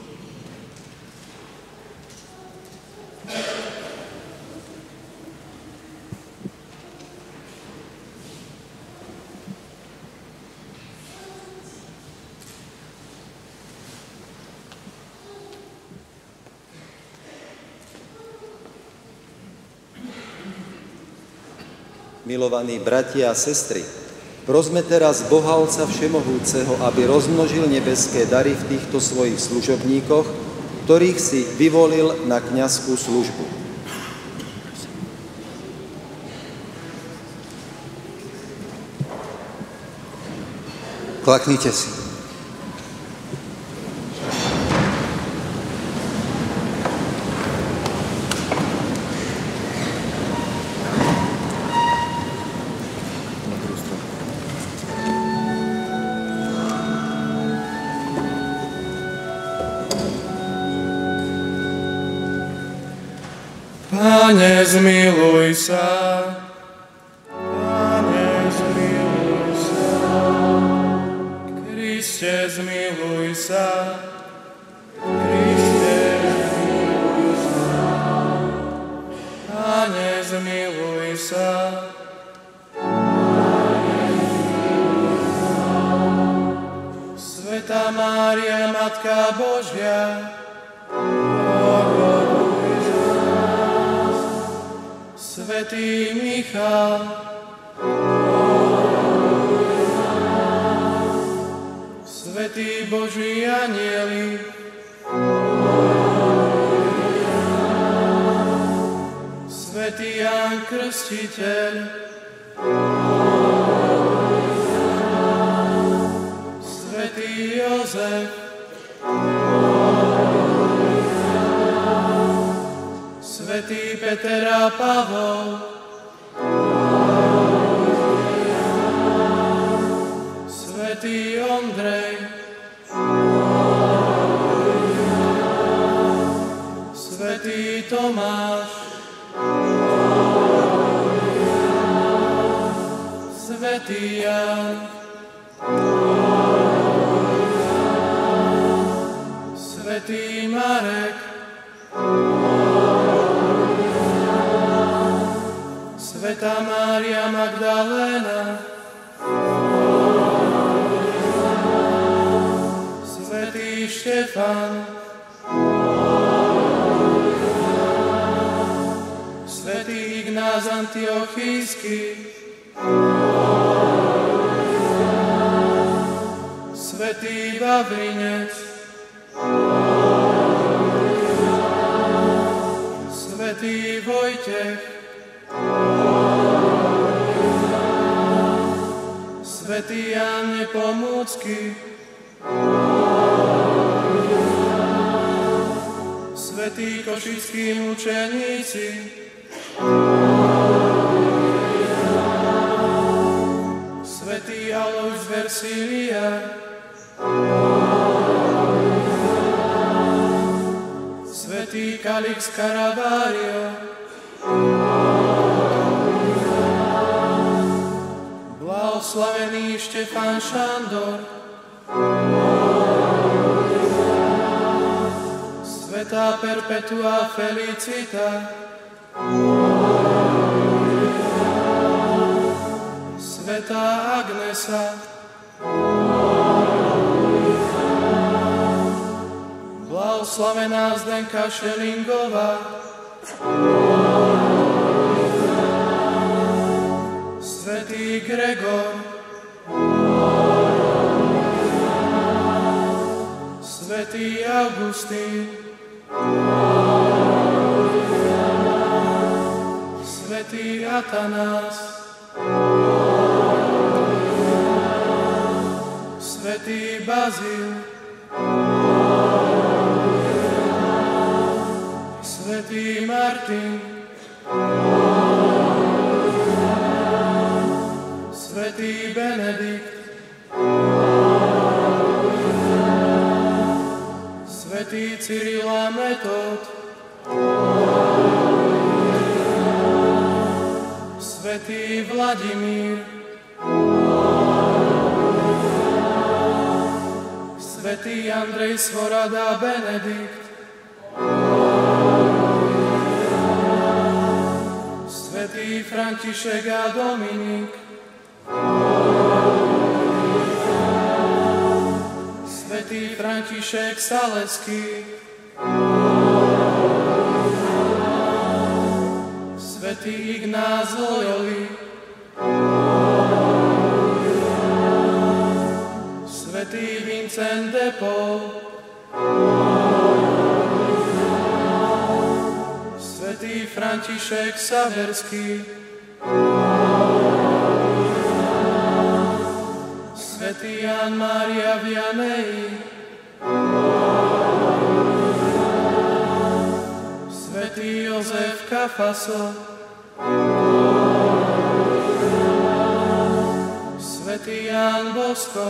Milovaní bratia a sestry, prosme teraz Boha Otca Všemohúceho, aby rozmnožil nebeské dary v týchto svojich služobníkoch, ktorých si vyvolil na kňazskú službu. Klaknite si. Pane, zmiluj sa. Pane, zmiluj sa. Kriste, zmiluj sa. Kriste, zmiluj sa. Pane, zmiluj sa. Svätá Mária, Matka Božia, oroduj za nás. Svätý Michal, oroduj za nás. Svätí Boží anjeli, oroduj za nás. Svätý Ján Krstiteľ, Svätý Jozef, Svätý Peter a Pavol, Svätý Ondrej, Svätý Tomáš, Svätý Ján, Svätý Marek, Svätá Mária Magdaléna, Svätý Štefán, Svätý Ignác Antiochísky, Svätý Vavrinec, Svätý Vojtech, Svätý Ján Nepomúcky, Svätí košickí mučeníci, Svätý Alojz Versilia, Svätý Kalix Caravario, blahoslavený Štefán Šandor, Svätá Perpetua Felicita, Svätá Agnesa, blahoslavená Zdenka Šelingová, Svätý Gregor, Svätý Augustín, Svätý Atanás, Svätý Bazil, Svätý Martin, Svätý Benedikt, Svätý Cyril a Metod, Svätý Vladimír, Svätý Andrej Svorada Benedikt, Svätý František a Dominik, Svätý František Saleský, Svätý Ignác Loyoli, Svätý Vincent de Paul, Svätý František Saverský, Svätý Ján Mária Vianney, Svätý Jozef Kafaso, Svätý Ján Bosko,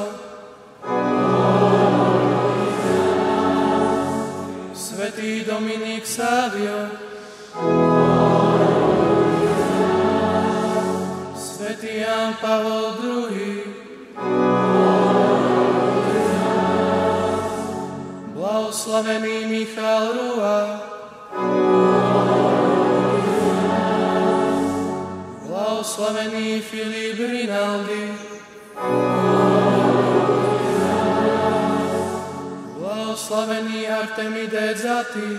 Svätý Dominik Savio, svätý Ján Pavol druhý, blahoslavený Michal Rua, blahoslavený Filip Rinaldi, blahoslavený Artemide Zati,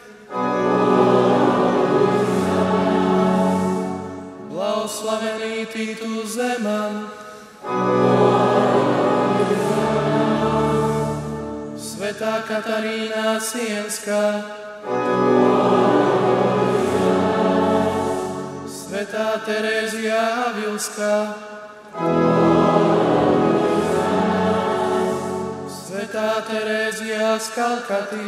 blahoslavený Titus Zeman, svätá Katarína Sienská, svätá Terézia Avilská, svätá Terézia z Kalkaty,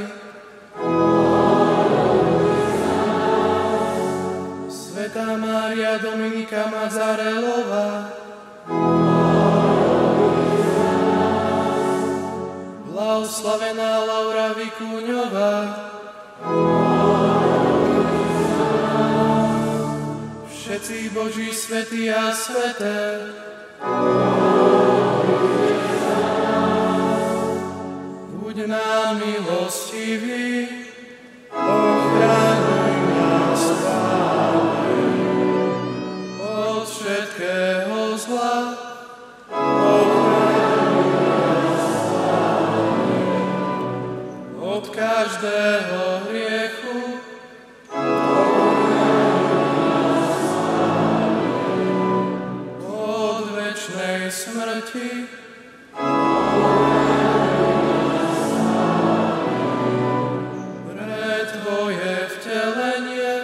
svätá Mária Dominika Mazarelová, blahoslavená Laura Vikúňová, všetci Boží svätí a sväté, buď nám milostivý, ochraňuj nás, Pane, od všetkého zla, ochraňuj nás, Pane, od každého hriechu, od večnej smrti, pre Tvoje vtelenie,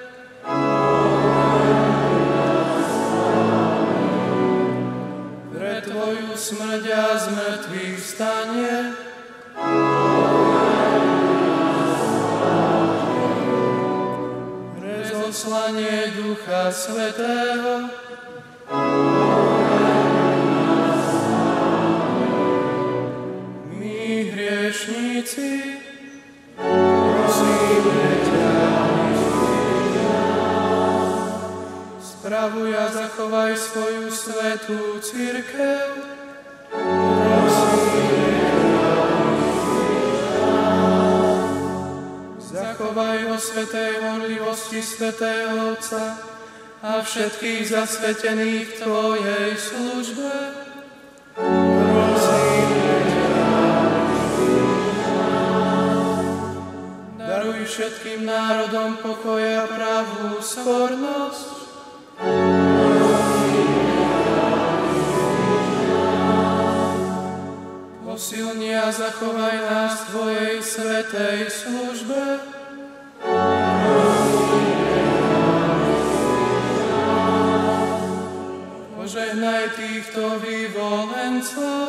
pre Tvoju smrť a zmrtvých vstanie, pre zoslanie Ducha Svätého, my hriešníci prosíme ťa, spravuj a zachovaj svoju svätú cirkev, prosíme ťa, zachovaj vo svätej horlivosti svätého Otca a všetkých zasvetených v Tvojej službe, prosíme ťa, daruj všetkým národom pokoja a pravú svornosť, posilni a zachovaj nás v Tvojej svätej službe, požehnaj týchto vyvolencov,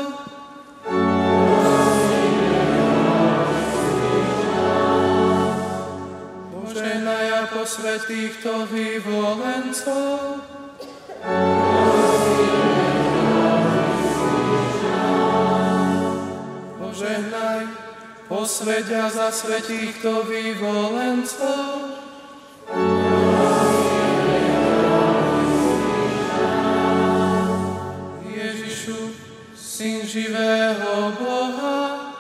požehnaj a posväť týchto vyvolencov, požehnaj, posväť a zasväť týchto vyvolencov, Syn živého Boha,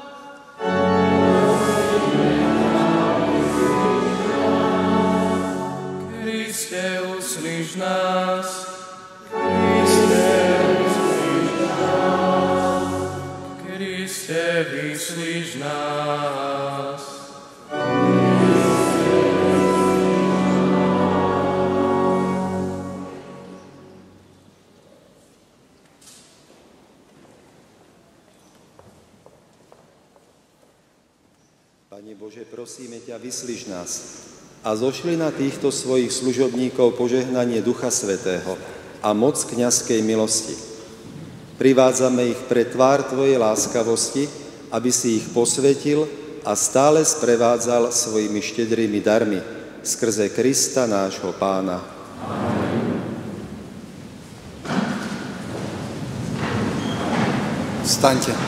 Kriste, uslíš nás, Kriste, uslíš nás, Kriste, vyslíš nás. Pane Bože, prosíme ťa, vyslíš nás a zošli na týchto svojich služobníkov požehnanie Ducha Svätého a moc kňazskej milosti. Privádzame ich pre tvár Tvojej láskavosti, aby si ich posvetil a stále sprevádzal svojimi štedrými darmi skrze Krista nášho Pána. Vstaňte.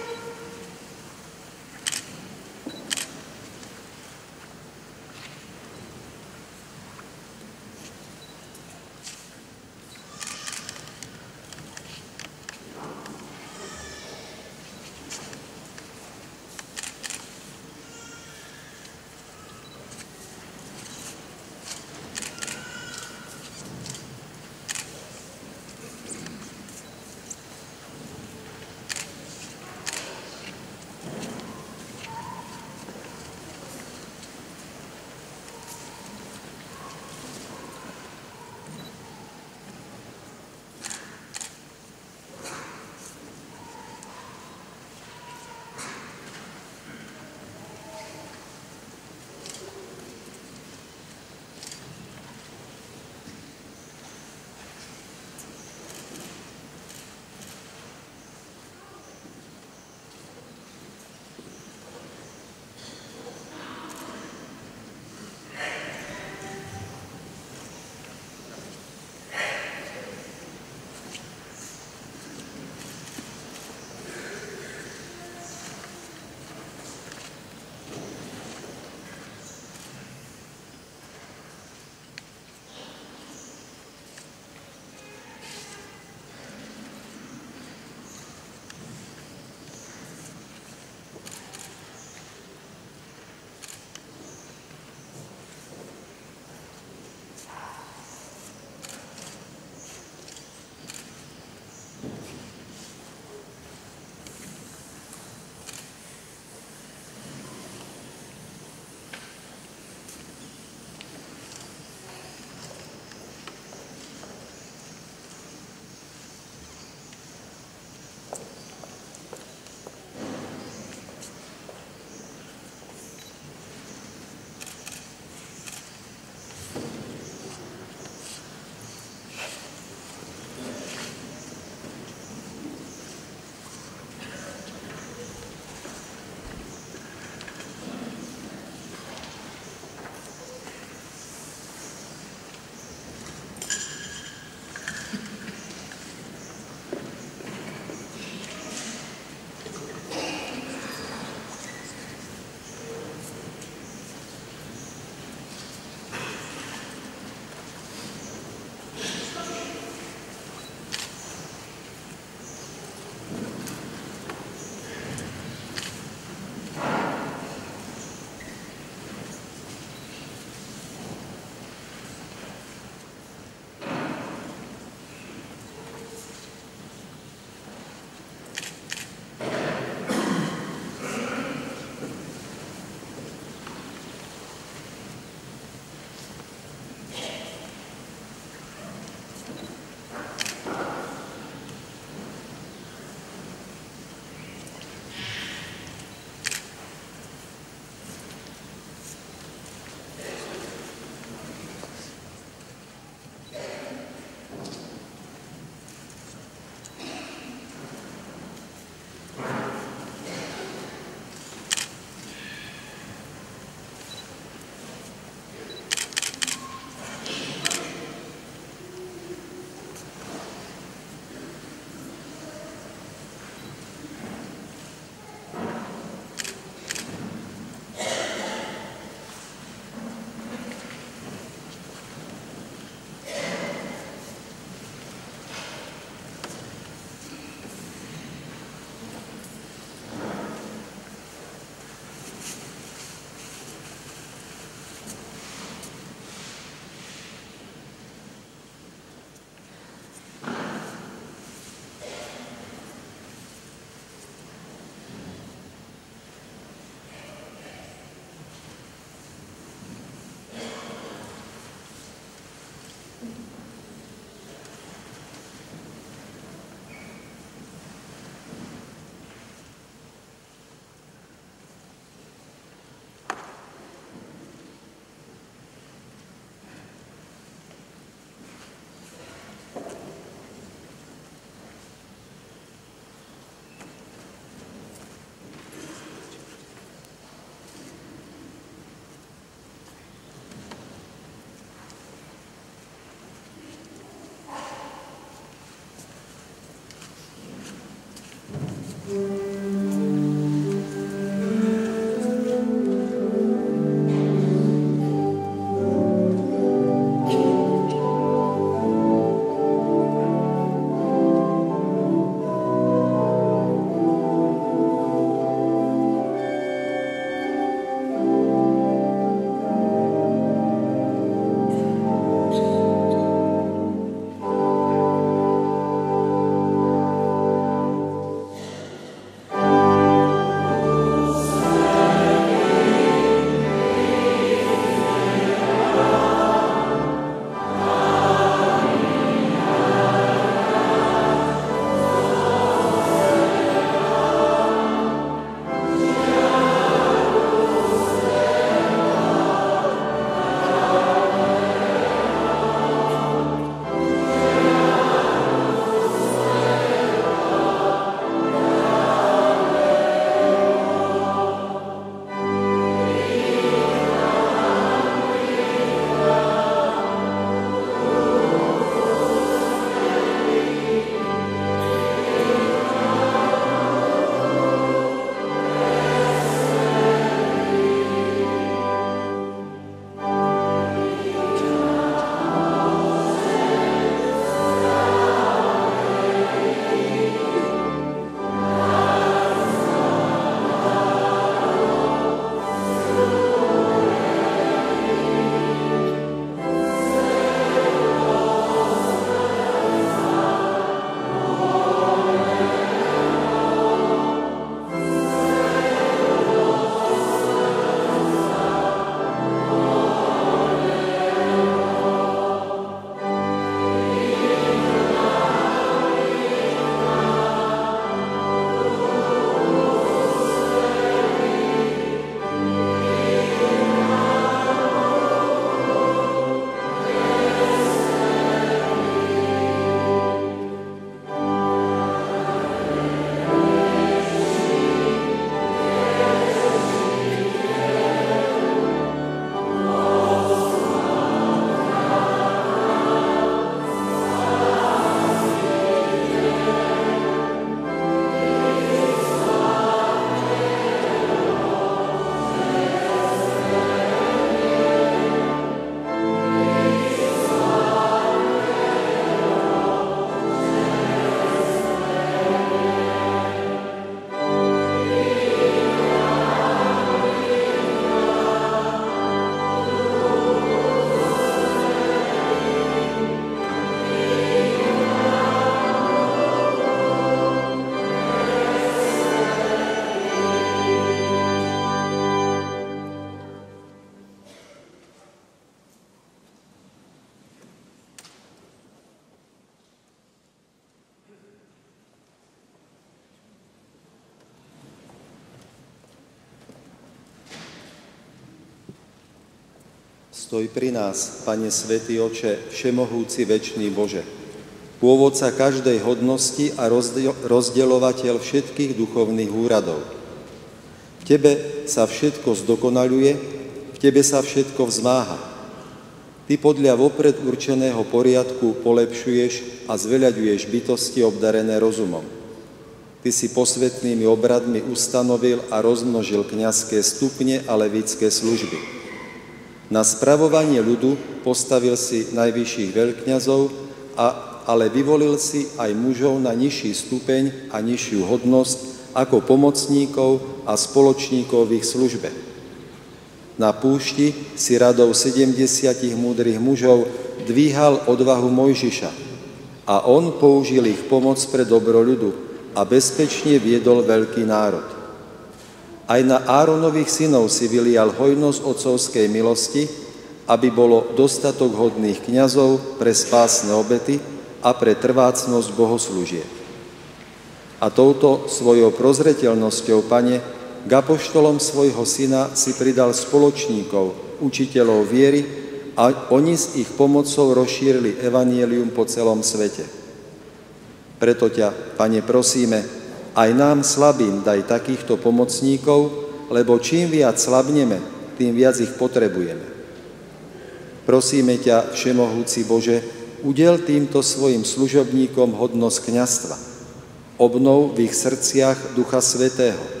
Stoj pri nás, Pane Svätý Oče, všemohúci večný Bože, pôvodca každej hodnosti a rozdeľovateľ všetkých duchovných úradov. V Tebe sa všetko zdokonaľuje, v Tebe sa všetko vzmáha. Ty podľa vopred určeného poriadku polepšuješ a zveľaďuješ bytosti obdarené rozumom. Ty si posvetnými obradmi ustanovil a rozmnožil kňazské stupne a levícke služby. Na spravovanie ľudu postavil si najvyšších veľkňazov, a, ale vyvolil si aj mužov na nižší stupeň a nižšiu hodnosť ako pomocníkov a spoločníkov v ich službe. Na púšti si radou sedemdesiatich múdrych mužov dvíhal odvahu Mojžiša a on použil ich pomoc pre dobro ľudu a bezpečne viedol veľký národ. Aj na Áronových synov si vylial hojnosť otcovskej milosti, aby bolo dostatok hodných kňazov pre spásne obety a pre trvácnosť bohoslúžieb. A touto svojou prozreteľnosťou, Pane, k apoštolom svojho syna si pridal spoločníkov, učiteľov viery a oni s ich pomocou rozšírili evanjelium po celom svete. Preto ťa, Pane, prosíme, aj nám slabým daj takýchto pomocníkov, lebo čím viac slabneme, tým viac ich potrebujeme. Prosíme ťa, všemohúci Bože, udel týmto svojim služobníkom hodnosť kňazstva. Obnov v ich srdciach Ducha Svätého.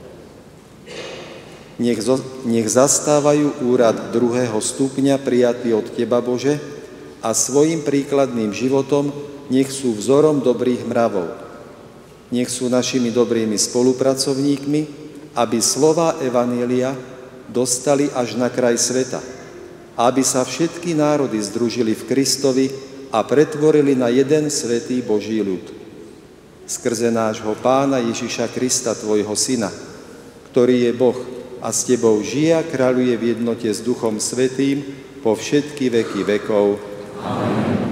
Nech, zo, nech zastávajú úrad druhého stupňa prijatý od Teba, Bože, a svojim príkladným životom nech sú vzorom dobrých mravov. Nech sú našimi dobrými spolupracovníkmi, aby slova evanjelia dostali až na kraj sveta, aby sa všetky národy združili v Kristovi a pretvorili na jeden svätý Boží ľud. Skrze nášho Pána Ježiša Krista, Tvojho Syna, ktorý je Boh a s Tebou žije a kráľuje v jednote s Duchom Svätým po všetky veky vekov. Amen.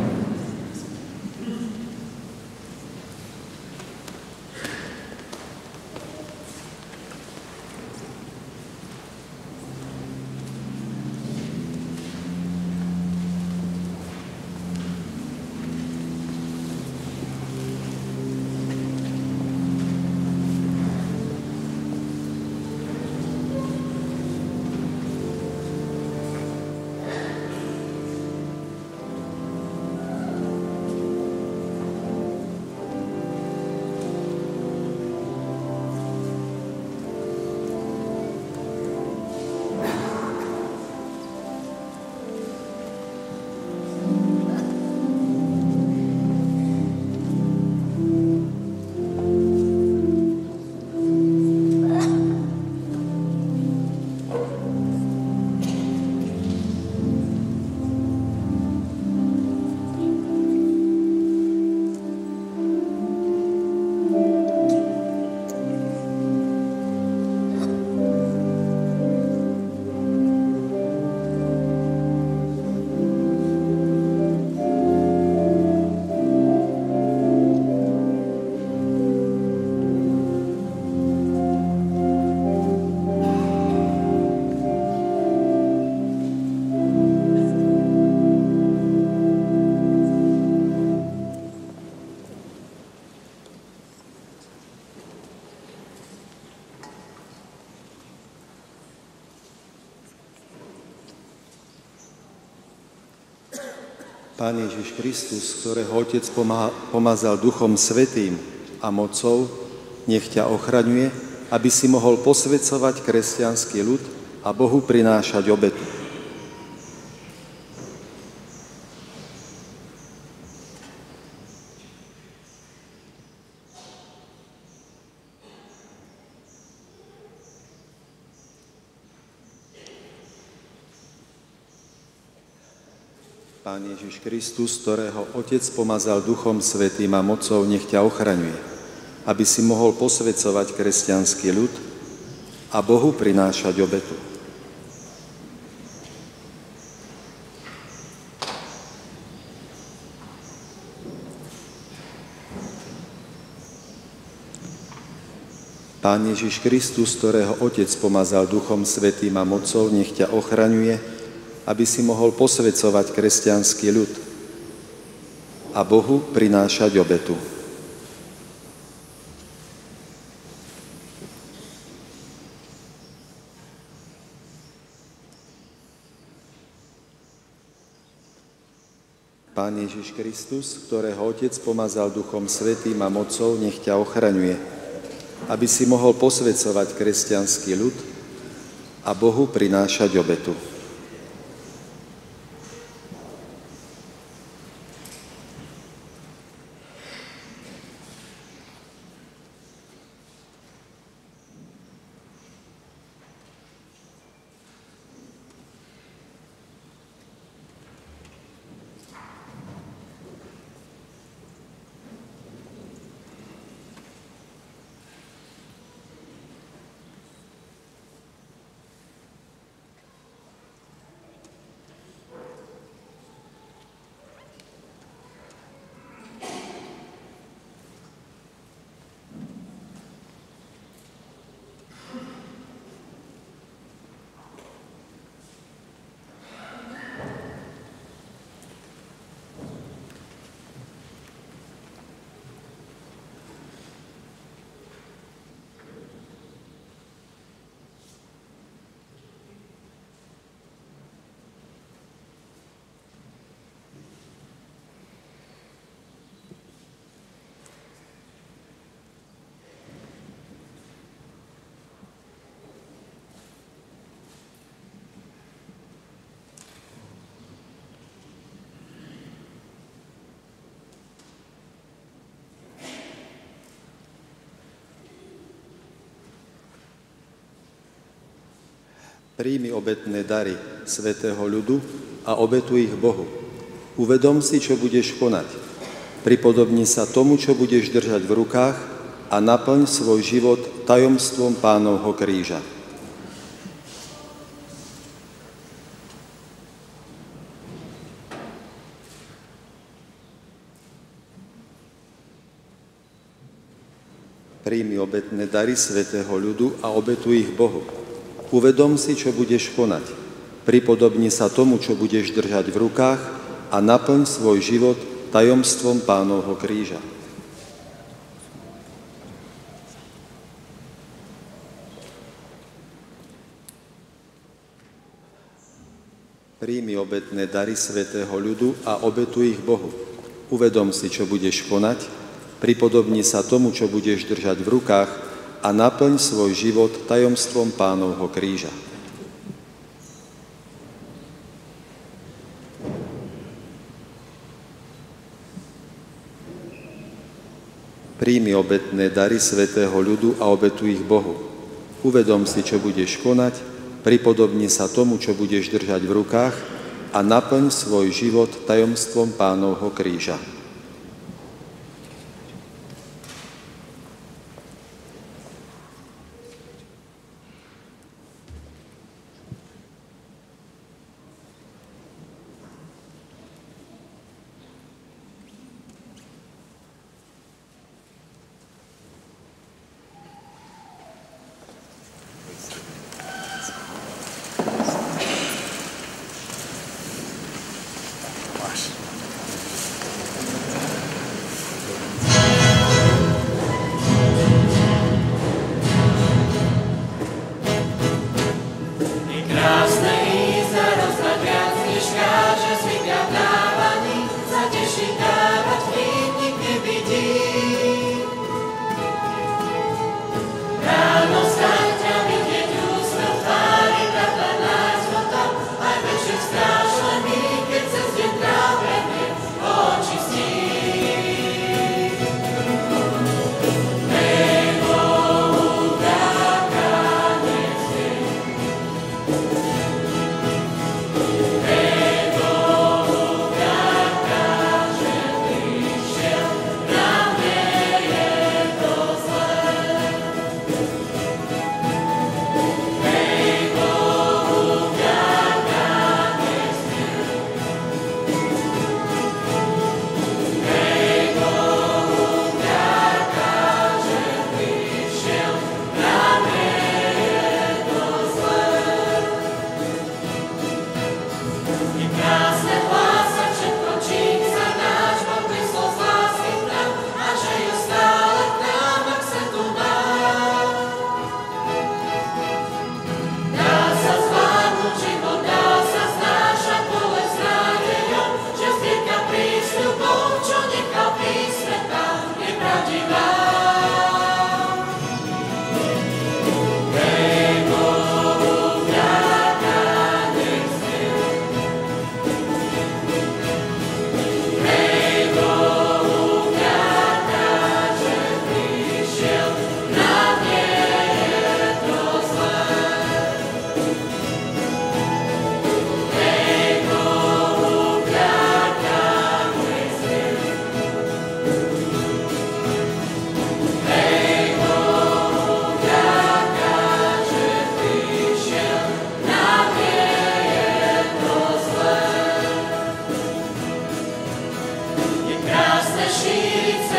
Pán Ježiš Kristus, ktorého Otec pomazal Duchom Svätým a mocou, nech ťa ochraňuje, aby si mohol posväcovať kresťanský ľud a Bohu prinášať obetu. Pán Ježiš Kristus, ktorého Otec pomazal Duchom Svätým a mocou, nech ťa ochraňuje, aby si mohol posväcovať kresťanský ľud a Bohu prinášať obetu. Pán Ježiš Kristus, ktorého Otec pomazal Duchom Svätým a mocou, nech ťa ochraňuje, aby si mohol posväcovať kresťanský ľud a Bohu prinášať obetu. Pán Ježiš Kristus, ktorého Otec pomazal Duchom Svätým a mocou, nech ťa ochraňuje, aby si mohol posväcovať kresťanský ľud a Bohu prinášať obetu. Príjmi obetné dary svätého ľudu a obetuj ich Bohu. Uvedom si, čo budeš konať. Pripodobni sa tomu, čo budeš držať v rukách a naplň svoj život tajomstvom Pánovho kríža. Príjmi obetné dary svätého ľudu a obetuj ich Bohu. Uvedom si, čo budeš konať. Pripodobni sa tomu, čo budeš držať v rukách a naplň svoj život tajomstvom Pánovho kríža. Príjmi obetné dary svätého ľudu a obetuj ich Bohu. Uvedom si, čo budeš konať. Pripodobni sa tomu, čo budeš držať v rukách a naplň svoj život tajomstvom Pánovho kríža. Príjmi obetné dary svätého ľudu a obetuj ich Bohu. Uvedom si, čo budeš konať, pripodobni sa tomu, čo budeš držať v rukách a naplň svoj život tajomstvom Pánovho kríža.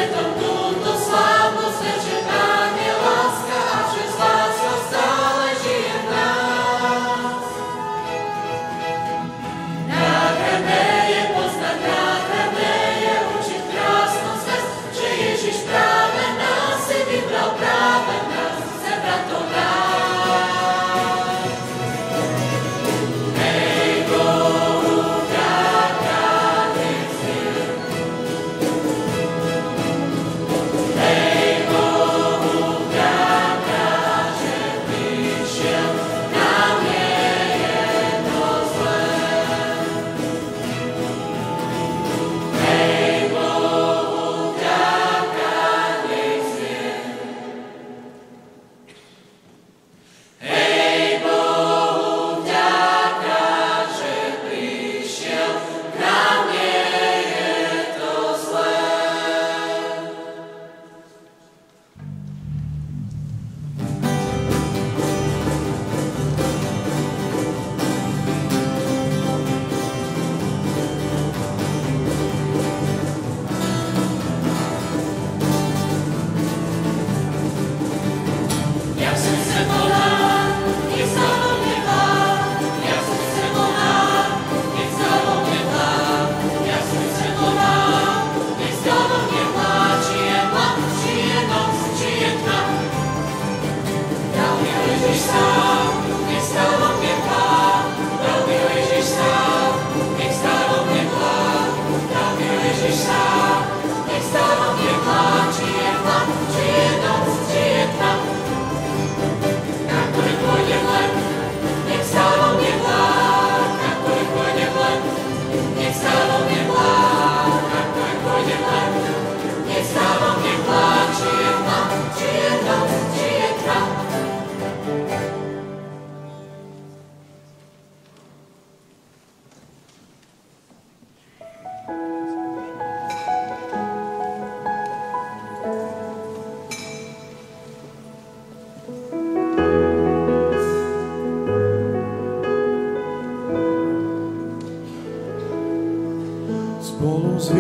Spolu s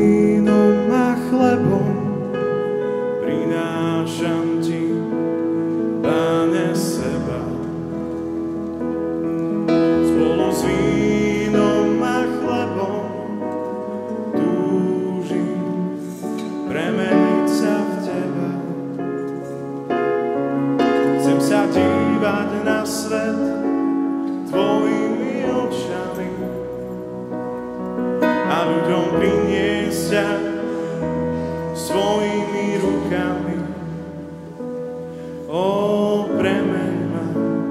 vínom a chlebom prinášam ti, Pane, seba. Spolu s vínom a chlebom túžim premeniť sa v teba. Chcem sa dívať na svet tvojimi očami a ľuďom priniesť ťa svojimi rukami. Ó, premeň ma,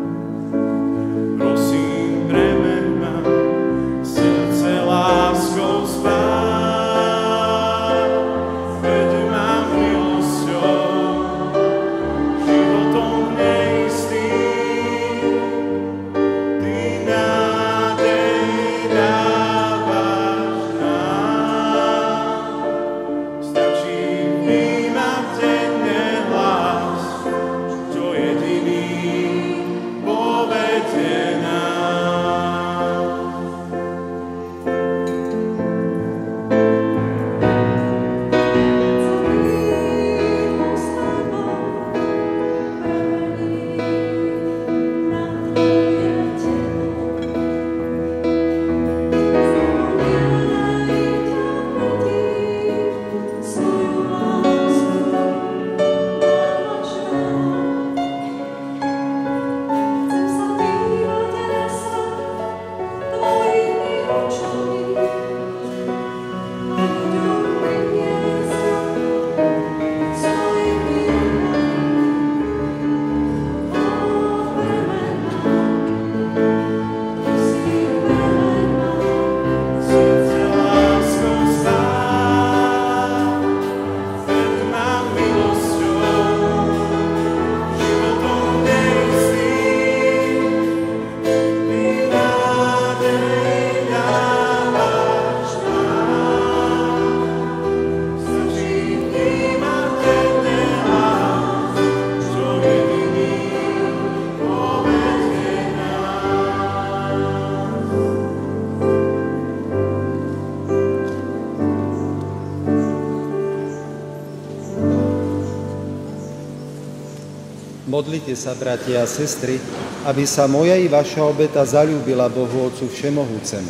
prosím, premeň ma, srdce láskou spáj, veď ma milosťou, životom neistým, ty nádej dávaš nám. Modlite sa, bratia a sestry, aby sa moja i vaša obeta zaľúbila Bohu Otcu Všemohúcemu.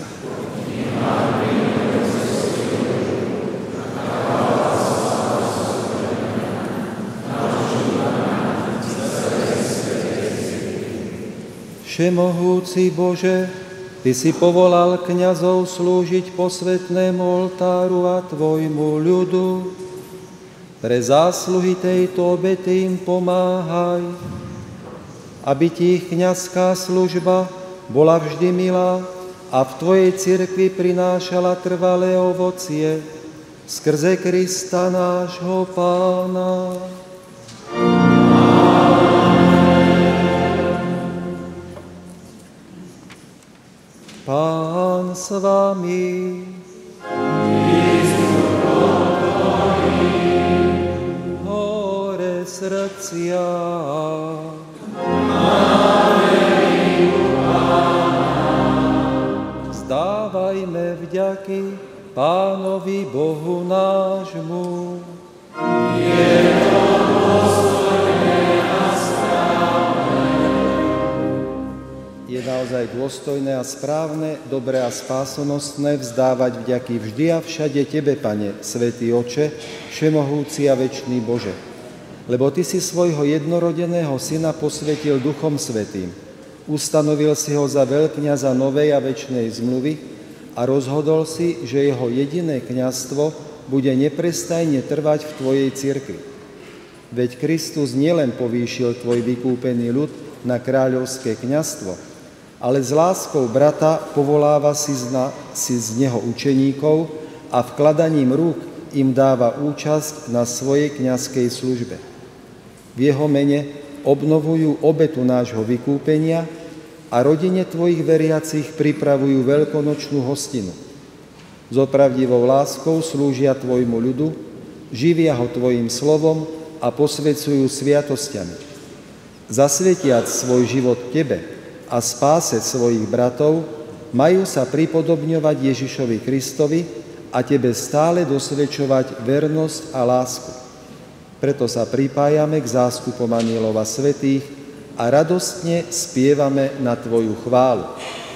Všemohúci Bože, Ty si povolal kňazov slúžiť posvätnému oltáru a Tvojmu ľudu. Pre zásluhy tejto obety im pomáhaj, aby Ti ich kňazská služba bola vždy milá a v Tvojej cirkvi prinášala trvalé ovocie skrze Krista nášho Pána. Pán s vami. Hore srdcia. Vzdávajme vďaky Pánovi Bohu nášmu. Je to dôstojné a správne. Je naozaj dôstojné a správne, dobré a spásonosné vzdávať vďaky vždy a všade Tebe, Pane, Svätý Oče, Všemohúci a večný Bože. Lebo Ty si svojho jednorodeného Syna posvetil Duchom Svätým. Ustanovil si ho za veľkňaza novej a večnej zmluvy a rozhodol si, že jeho jediné kňazstvo bude neprestajne trvať v Tvojej cirkvi. Veď Kristus nielen povýšil Tvoj vykúpený ľud na kráľovské kňazstvo, ale s láskou brata povoláva si z, na, si z neho učeníkov a vkladaním rúk im dáva účasť na svojej kňazskej službe. V jeho mene obnovujú obetu nášho vykúpenia a rodine Tvojich veriacich pripravujú veľkonočnú hostinu. S opravdivou láskou slúžia Tvojmu ľudu, živia ho Tvojim slovom a posväcujú sviatosťami. Zasvetiac svoj život Tebe a spáse svojich bratov, majú sa pripodobňovať Ježišovi Kristovi a Tebe stále dosvedčovať vernosť a lásku. Preto sa pripájame k zástupom anielov a svätých a radostne spievame na Tvoju chválu.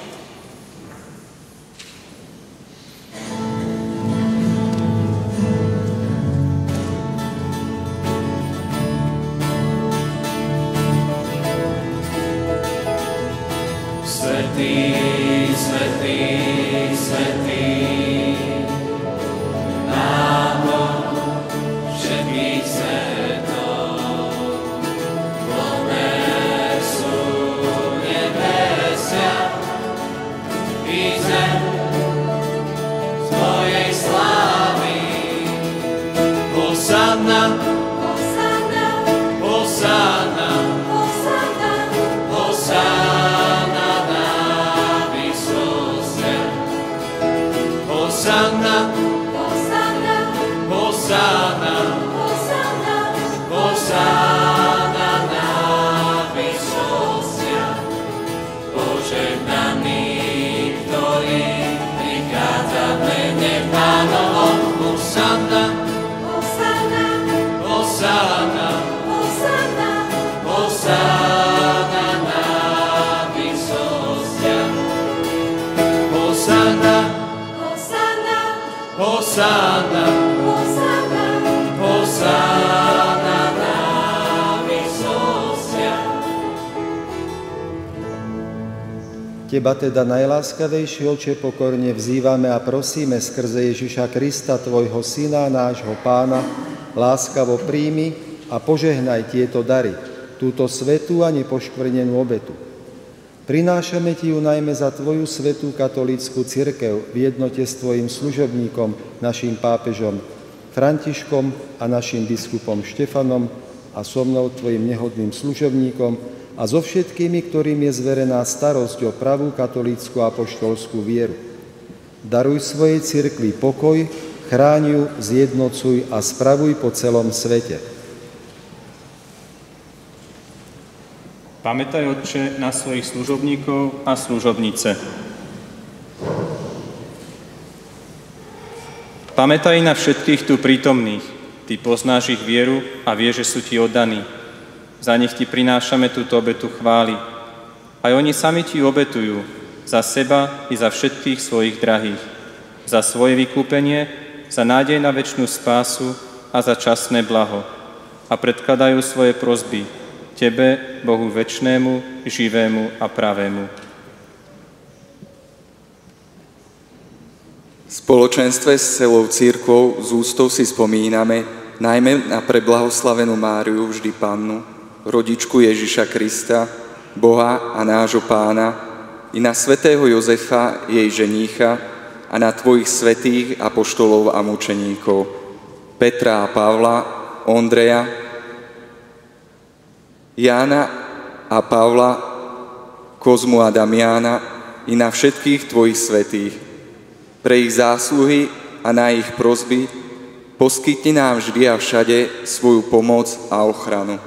Teba teda, najláskavejší Oče, pokorne vzývame a prosíme skrze Ježiša Krista, Tvojho Syna, nášho Pána, láskavo príjmi a požehnaj tieto dary, túto svätú a nepoškvrnenú obetu. Prinášame Ti ju najmä za Tvoju svätú katolícku cirkev v jednote s Tvojim služobníkom, našim pápežom Františkom a našim biskupom Štefanom a so mnou, Tvojim nehodným služobníkom, a so všetkými, ktorým je zverená starosť o pravú katolícku a apoštolskú vieru. Daruj svojej cirkvi pokoj, chráň ju, zjednocuj a spravuj po celom svete. Pamätaj, Otče, na svojich služobníkov a služobnice. Pamätaj na všetkých tu prítomných. Ty poznáš ich vieru a vieš, že sú Ti oddaní. Za nich ti prinášame túto obetu chvály. Aj oni sami ti obetujú, za seba i za všetkých svojich drahých, za svoje vykúpenie, za nádej na večnú spásu a za časné blaho. A predkladajú svoje prosby Tebe, Bohu večnému, živému a pravému. V spoločenstve s celou cirkvou z úctou si spomíname najmä na preblahoslavenú Máriu, vždy Pannu, rodičku Ježiša Krista, Boha a nášho Pána, i na svätého Jozefa, jej ženícha, a na tvojich svätých apoštolov a mučeníkov, Petra a Pavla, Ondreja, Jána a Pavla, Kozmu a Damiána, i na všetkých tvojich svätých. Pre ich zásluhy a na ich prosby poskytni nám vždy a všade svoju pomoc a ochranu.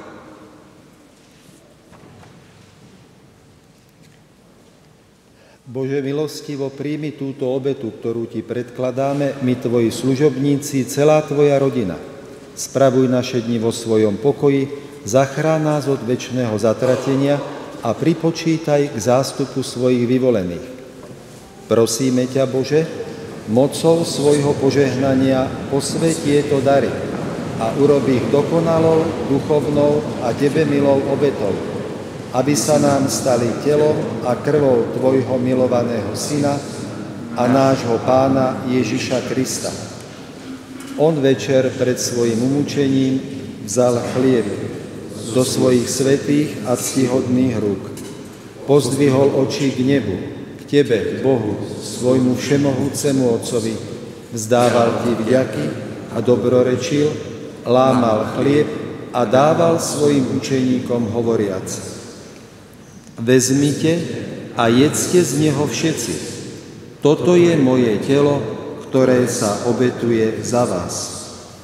Bože, milostivo príjmi túto obetu, ktorú ti predkladáme, my tvoji služobníci, celá tvoja rodina. Spravuj naše dni vo svojom pokoji, zachrán nás od večného zatratenia a pripočítaj k zástupu svojich vyvolených. Prosíme ťa, Bože, mocou svojho požehnania posväť tieto dary a urob ich dokonalou, duchovnou a tebe milou obetou, aby sa nám stali telom a krvou tvojho milovaného Syna a nášho Pána Ježiša Krista. On večer pred svojim umúčením vzal chlieb do svojich svätých a ctihodných rúk. Pozdvihol oči k nebu, k tebe, Bohu, svojmu všemohúcemu Otcovi, vzdával ti vďaky a dobrorečil, lámal chlieb a dával svojim učeníkom hovoriac: Vezmite a jedzte z neho všetci. Toto je moje telo, ktoré sa obetuje za vás.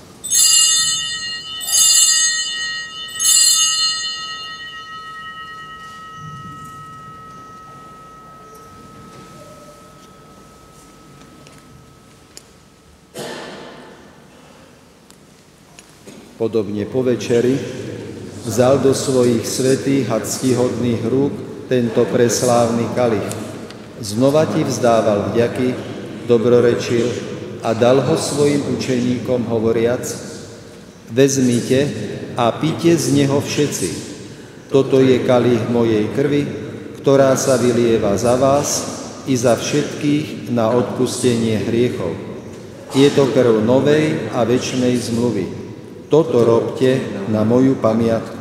Podobne po večeri vzal do svojich svätých a ctihodných rúk tento preslávny kalich. Znova ti vzdával vďaky, dobrorečil a dal ho svojim učeníkom hovoriac: Vezmite a pite z neho všetci. Toto je kalich mojej krvi, ktorá sa vylieva za vás i za všetkých na odpustenie hriechov. Je to krv novej a večnej zmluvy. Toto robte na moju pamiatku.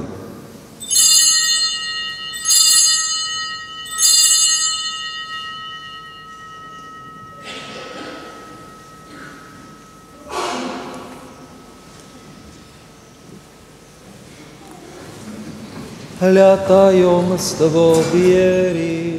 Hľa tajomstvo viery.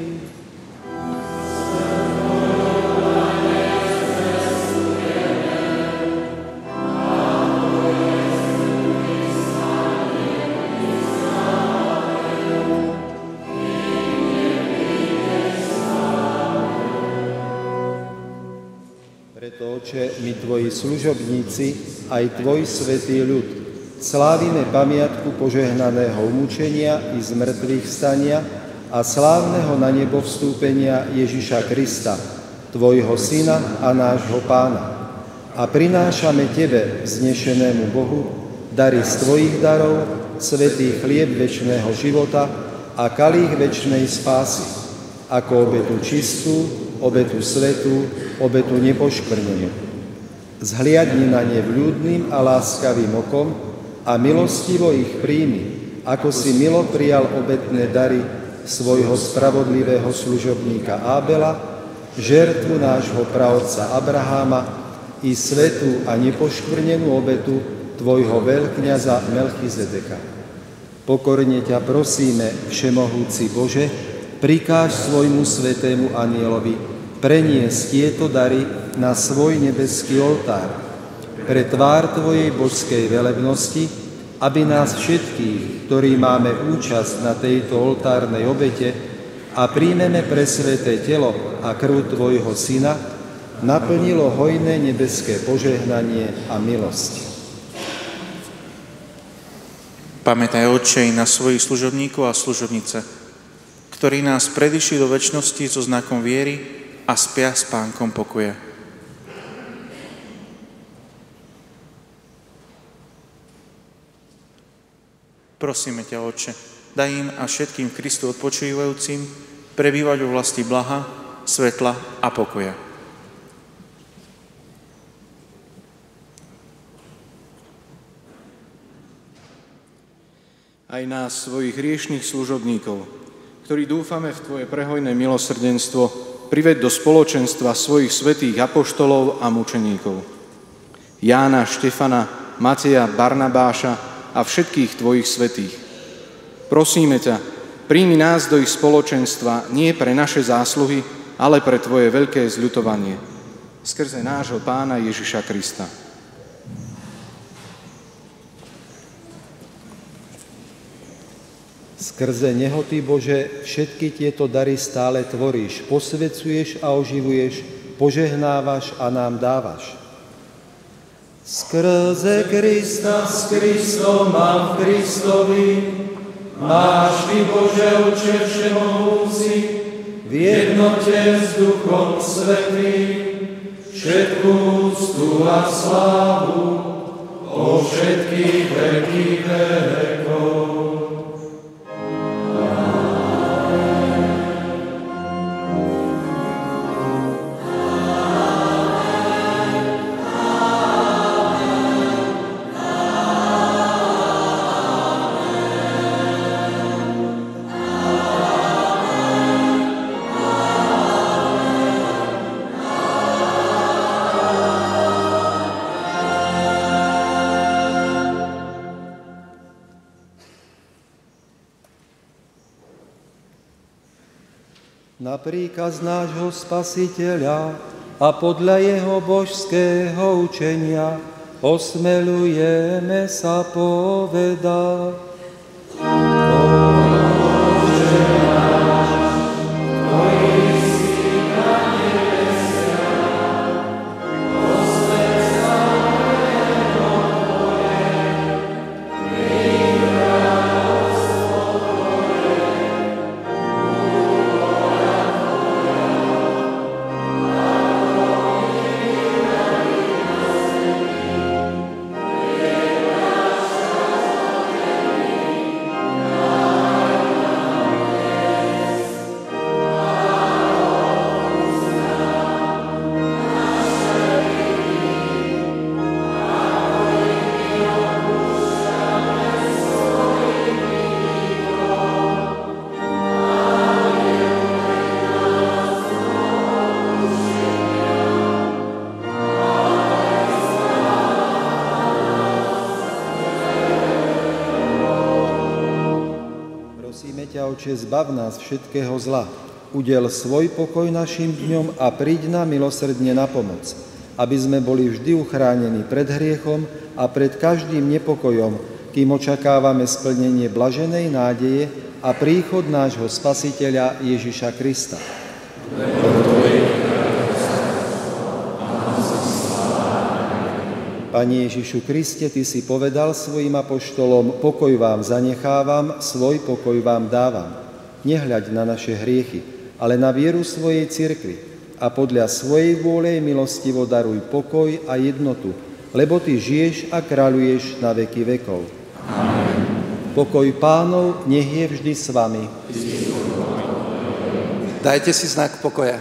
Preto, Oče, my tvoji služobníci, aj tvoj svätý ľud, slávime pamiatku požehnaného umúčenia i zmrtvých vstania a slávneho na nebo vstúpenia Ježiša Krista, tvojho Syna a nášho Pána. A prinášame tebe, vznešenému Bohu, dary z tvojich darov, svätý chlieb večného života a kalich večnej spásy, ako obetu čistú, obetu svätú, obetu nepoškvrnenú. Zhliadni na ne vľúdnym a láskavým okom a milostivo ich príjmi, ako si milo prijal obetné dary svojho spravodlivého služobníka Ábela, žertvu nášho praotca Abraháma i svätú a nepoškvrnenú obetu tvojho veľkňaza Melchizedeka. Pokorne ťa prosíme, všemohúci Bože, prikáž svojmu svätému anjelovi preniesť tieto dary na svoj nebeský oltár pre tvár tvojej božskej velebnosti, aby nás všetkých, ktorí máme účasť na tejto oltárnej obete a príjmeme presväté telo a krv tvojho Syna, naplnilo hojné nebeské požehnanie a milosť. Pamätaj, Otče, i na svojich služobníkov a služobnice, ktorí nás predišli do večnosti so znakom viery a spia s Pánkom pokoja. Prosíme ťa, Otče, daj im a všetkým Kristu odpočívajúcim prebývať vo vlasti blaha, svetla a pokoja. Aj nás, svojich hriešných služobníkov, ktorí dúfame v Tvoje prehojné milosrdenstvo, priveď do spoločenstva svojich svätých apoštolov a mučeníkov. Jána, Štefana, Mateja, Barnabáša a všetkých Tvojich svätých. Prosíme ťa, príjmi nás do ich spoločenstva nie pre naše zásluhy, ale pre Tvoje veľké zľutovanie. Skrze nášho Pána Ježiša Krista. Skrze neho, Ty, Bože, všetky tieto dary stále tvoríš, posvedzuješ a oživuješ, požehnávaš a nám dávaš. Skrze Krista, s Kristom a v Kristovi, máš Ty, Bože, Otče všemohúci, v jednote s Duchom Svätým, všetku úctu a slávu po všetkých vekých vekov. Na príkaz nášho Spasiteľa a podľa jeho božského učenia osmelujeme sa povedať. Oče, zbav nás všetkého zla, udel svoj pokoj našim dňom a príď nám milosrdne na pomoc, aby sme boli vždy uchránení pred hriechom a pred každým nepokojom, kým očakávame splnenie blaženej nádeje a príchod nášho Spasiteľa Ježiša Krista. Pane Ježišu Kriste, Ty si povedal svojim apoštolom, pokoj vám zanechávam, svoj pokoj vám dávam. Nehľaď na naše hriechy, ale na vieru svojej cirkvi a podľa svojej vôle milostivo daruj pokoj a jednotu, lebo Ty žiješ a kráľuješ na veky vekov. Amen. Pokoj Pánov nech je vždy s vami. Dajte si znak pokoja.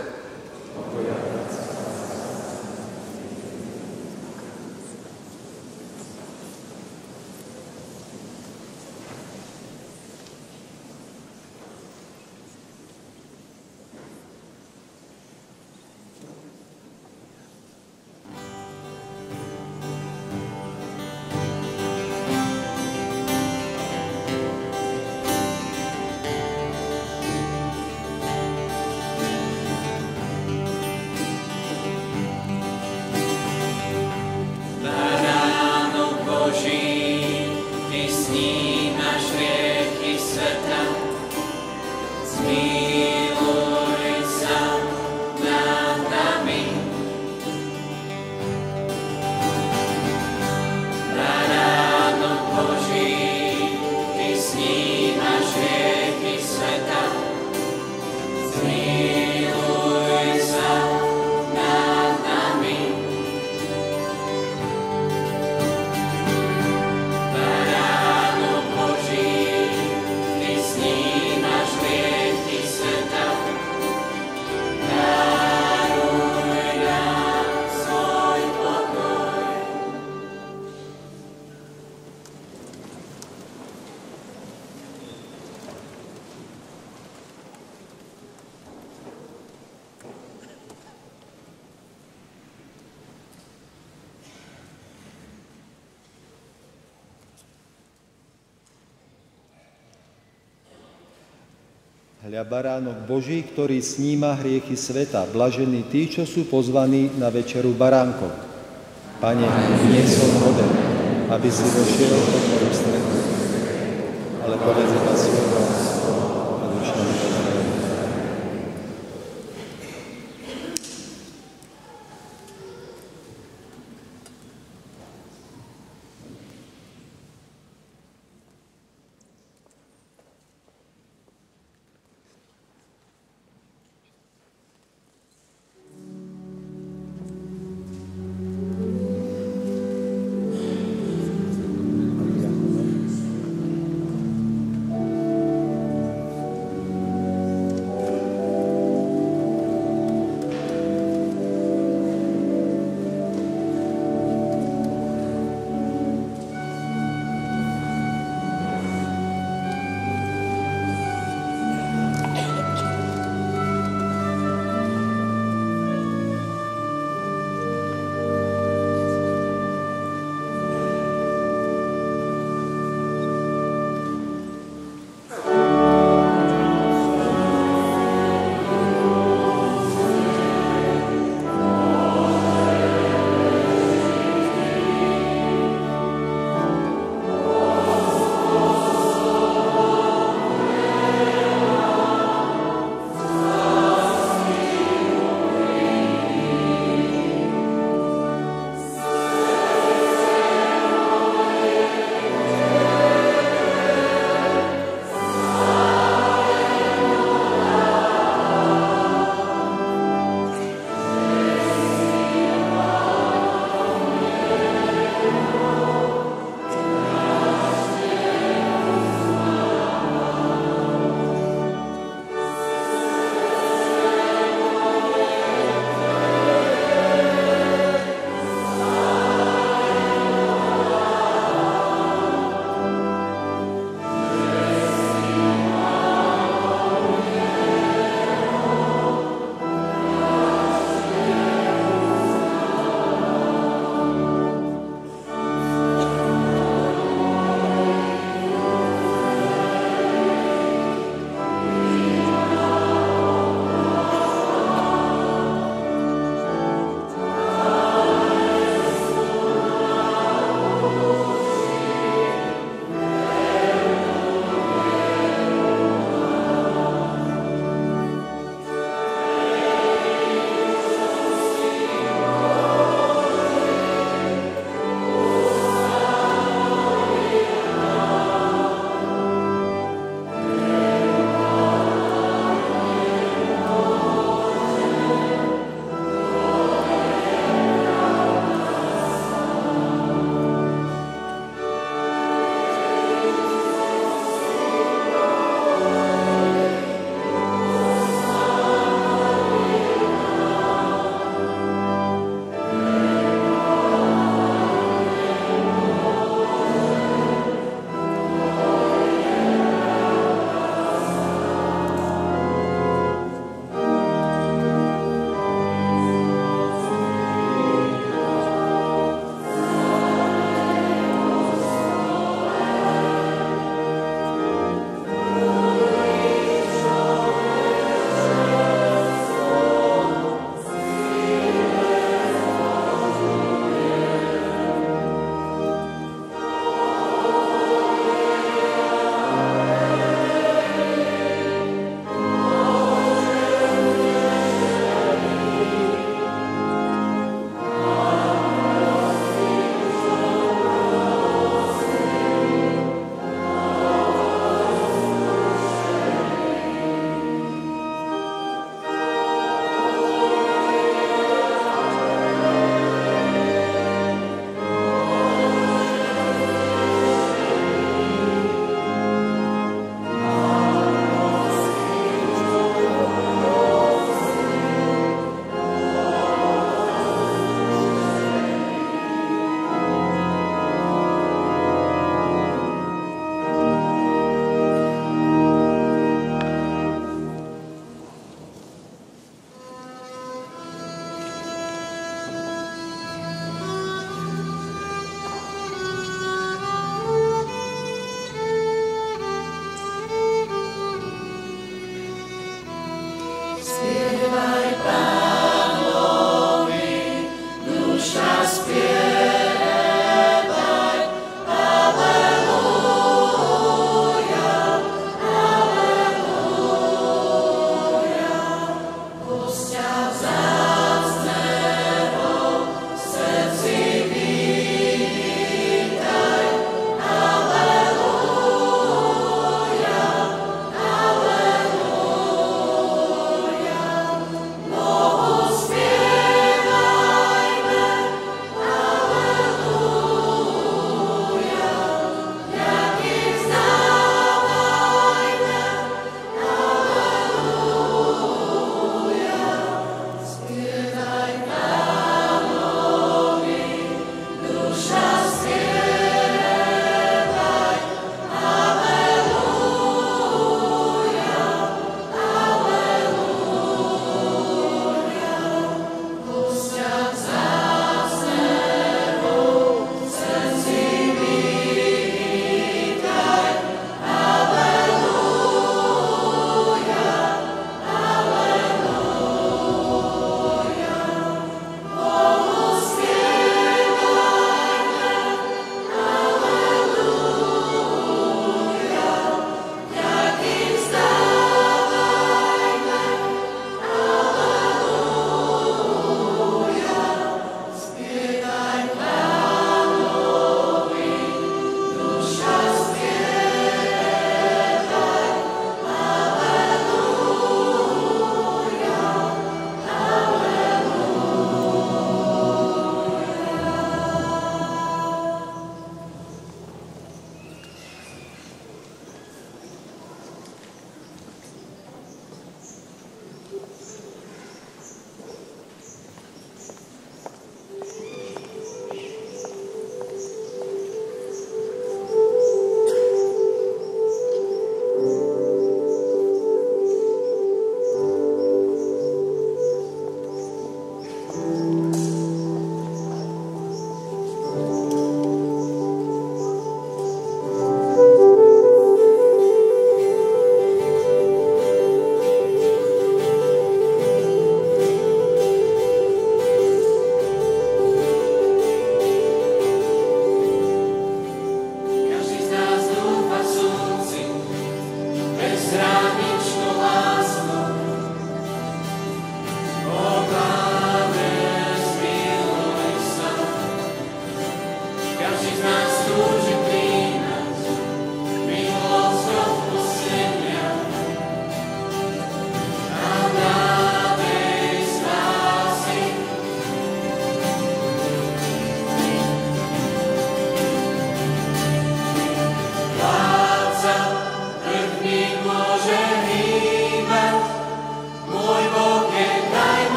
Hľa baránok Boží, ktorý sníma hriechy sveta, blažení tí, čo sú pozvaní na večeru baránkov. Pane, nie som hoden, aby si vošiel do moru stredu, ale povedz iba slovo a duša mi podarí.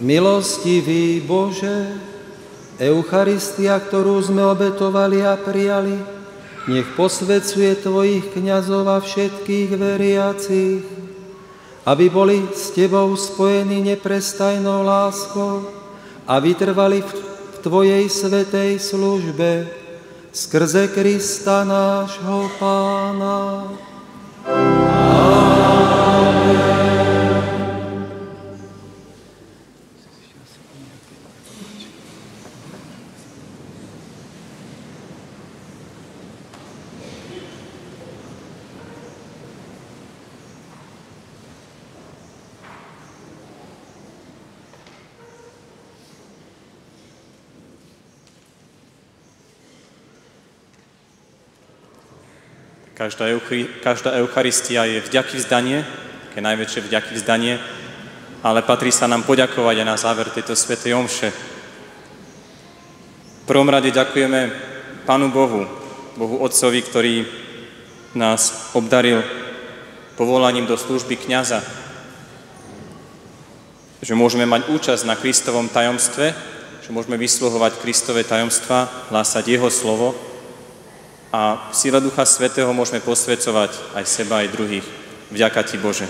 Milostivý Bože, Eucharistia, ktorú sme obetovali a prijali, nech posvedzuje Tvojich kňazov a všetkých veriacich, aby boli s Tebou spojení neprestajnou láskou a vytrvali v Tvojej svätej službe skrze Krista nášho Pána. Amen. Každá, euchri, každá Eucharistia je vďaky vzdanie, také najväčšie vďaky vzdanie, ale patrí sa nám poďakovať aj na záver tejto svätej omše. V prvom rade ďakujeme Pánu Bohu, Bohu Otcovi, ktorý nás obdaril povolaním do služby kňaza, že môžeme mať účasť na Kristovom tajomstve, že môžeme vysluhovať Kristové tajomstva, hlásať Jeho slovo, a v síle Ducha Svätého môžeme posväcovať aj seba, aj druhých. Vďaka Ti, Bože.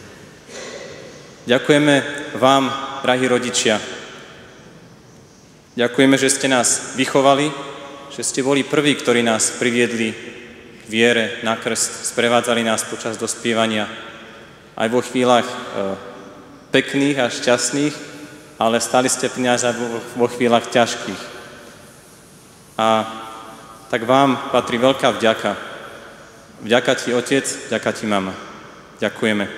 Ďakujeme vám, drahí rodičia. Ďakujeme, že ste nás vychovali, že ste boli prví, ktorí nás priviedli k viere na krst, sprevádzali nás počas dospievania, aj vo chvíľach e, pekných a šťastných, ale stali ste pri nás aj vo, vo chvíľach ťažkých. A tak vám patrí veľká vďaka. Vďaka Ti, Otec, vďaka Ti, Mama. Ďakujeme.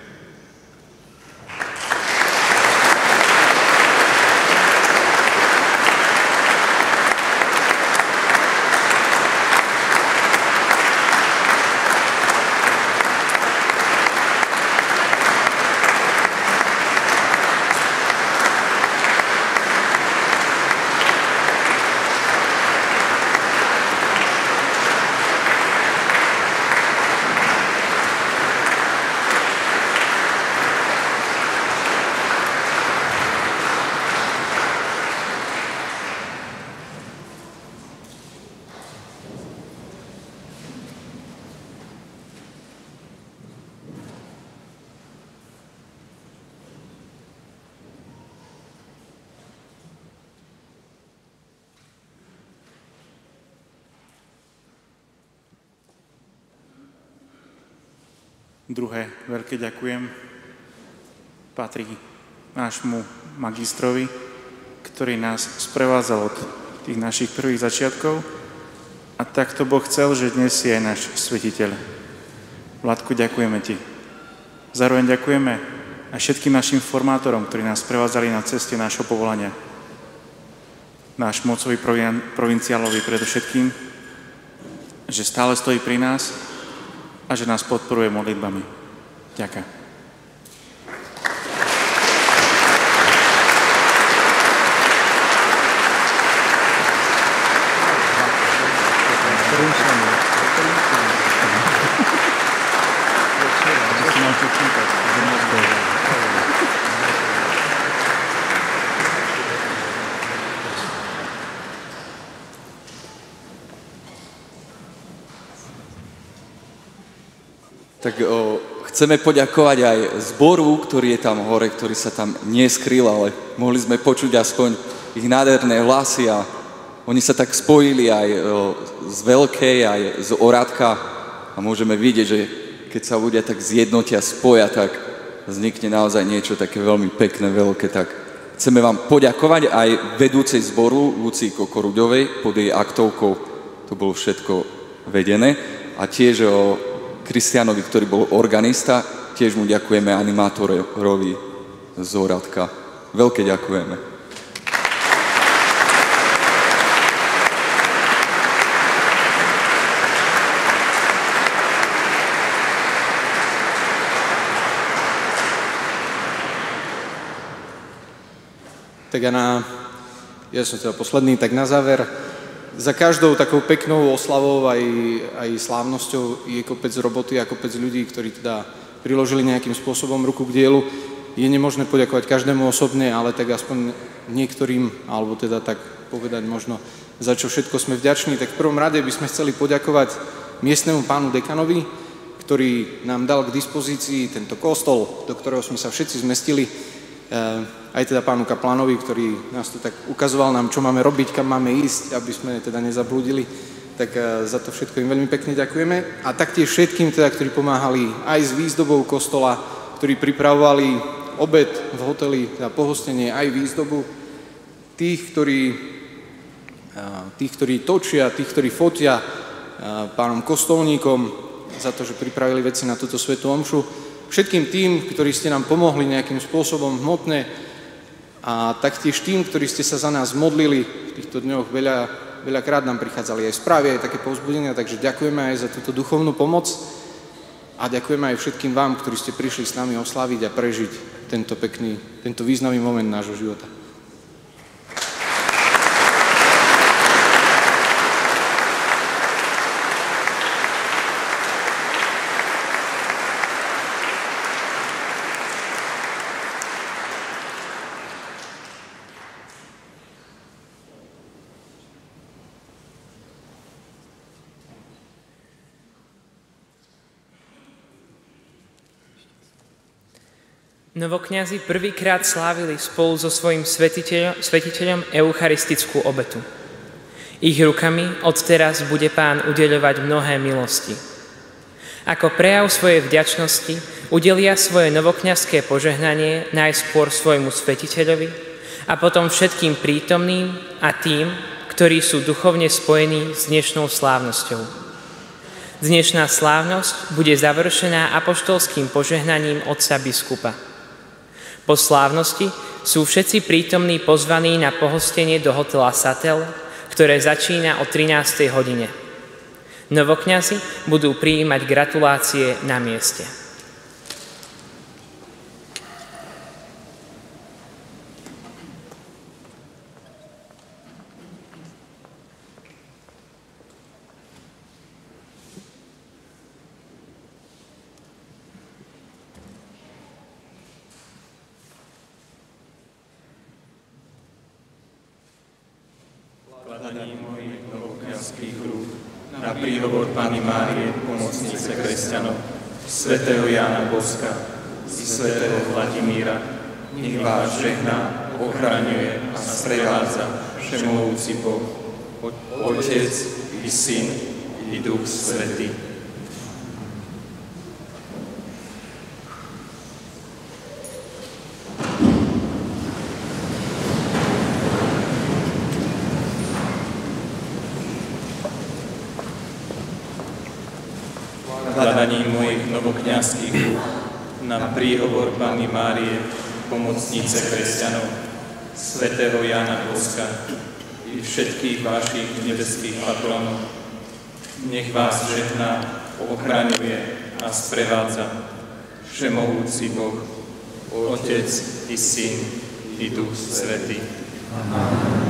Druhé veľké ďakujem patrí nášmu magistrovi, ktorý nás sprevádzal od tých našich prvých začiatkov a takto Boh chcel, že dnes je aj náš svetiteľ. Vládku, ďakujeme Ti. Zároveň ďakujeme aj všetkým našim formátorom, ktorí nás sprevádzali na ceste nášho povolania. Náš mocový provinciálovi predovšetkým, že stále stojí pri nás a že nás podporuje modlitbami. Ďakujem. Tak o, chceme poďakovať aj zboru, ktorý je tam hore, ktorý sa tam neskryl, ale mohli sme počuť aspoň ich nádherné hlasy a oni sa tak spojili aj o, z Veľkej, aj z Oradka a môžeme vidieť, že keď sa ľudia tak zjednotia, spoja, tak vznikne naozaj niečo také veľmi pekné, veľké. Tak chceme vám poďakovať aj vedúcej zboru Lucii Kokoruďovej pod jej aktovkou, to bolo všetko vedené a tiež o Kristianovi, ktorý bol organista, tiež mu ďakujeme, animátorovi z Oradka. Veľké ďakujeme. Tak a na, ja som teda posledný, tak na záver, za každou takou peknou oslavou aj, aj slávnosťou je kopec roboty a kopec ľudí, ktorí teda priložili nejakým spôsobom ruku k dielu. je nemožné poďakovať každému osobne, ale tak aspoň niektorým, alebo teda tak povedať možno, za čo všetko sme vďační. Tak v prvom rade by sme chceli poďakovať miestnemu pánu dekanovi, ktorý nám dal k dispozícii tento kostol, do ktorého sme sa všetci zmestili, aj teda pánu kaplánovi, ktorý nás tu tak ukazoval nám, čo máme robiť, kam máme ísť, aby sme teda nezablúdili. Tak za to všetko im veľmi pekne ďakujeme. A taktiež všetkým, teda, ktorí pomáhali aj s výzdobou kostola, ktorí pripravovali obed v hoteli, teda pohostenie, aj výzdobu. Tých, ktorí, tých, ktorí točia, tých, ktorí fotia, pánom kostolníkom, za to, že pripravili veci na túto svätú omšu. Všetkým tým, ktorí ste nám pomohli nejakým spôsobom hmotne a taktiež tým, ktorí ste sa za nás modlili v týchto dňoch, veľa, veľakrát nám prichádzali aj správy, aj také povzbudenia, takže ďakujeme aj za túto duchovnú pomoc a ďakujeme aj všetkým vám, ktorí ste prišli s nami osláviť a prežiť tento pekný, tento významný moment nášho života. Novokňazi prvýkrát slávili spolu so svojím svetiteľom, svetiteľom eucharistickú obetu. Ich rukami odteraz bude Pán udeľovať mnohé milosti. Ako prejav svojej vďačnosti udelia svoje novokňazské požehnanie najskôr svojmu svetiteľovi a potom všetkým prítomným a tým, ktorí sú duchovne spojení s dnešnou slávnosťou. Dnešná slávnosť bude završená apoštolským požehnaním otca biskupa. Po slávnosti sú všetci prítomní pozvaní na pohostenie do hotela Satel, ktoré začína o trinástej hodine. Novokňazi budú prijímať gratulácie na mieste. Kladaním mojich novokňazských rúk na príhovor Panny Márie, pomocnice kresťanov, svätého Jána Boska i svätého Vladimíra, nech vás žehná, ochraňuje a sprevádza všemohúci Boh, Otec i Syn i Duch Svätý. Kladaním mojich novokňazských rúk na príhovor Panny Márie, pomocnice kresťanov, svätého Jána Boska i všetkých vašich nebeských patronov, nech vás žehná, ochraňuje a sprevádza všemohúci Boh, Otec i Syn i Duch Svätý. Amen.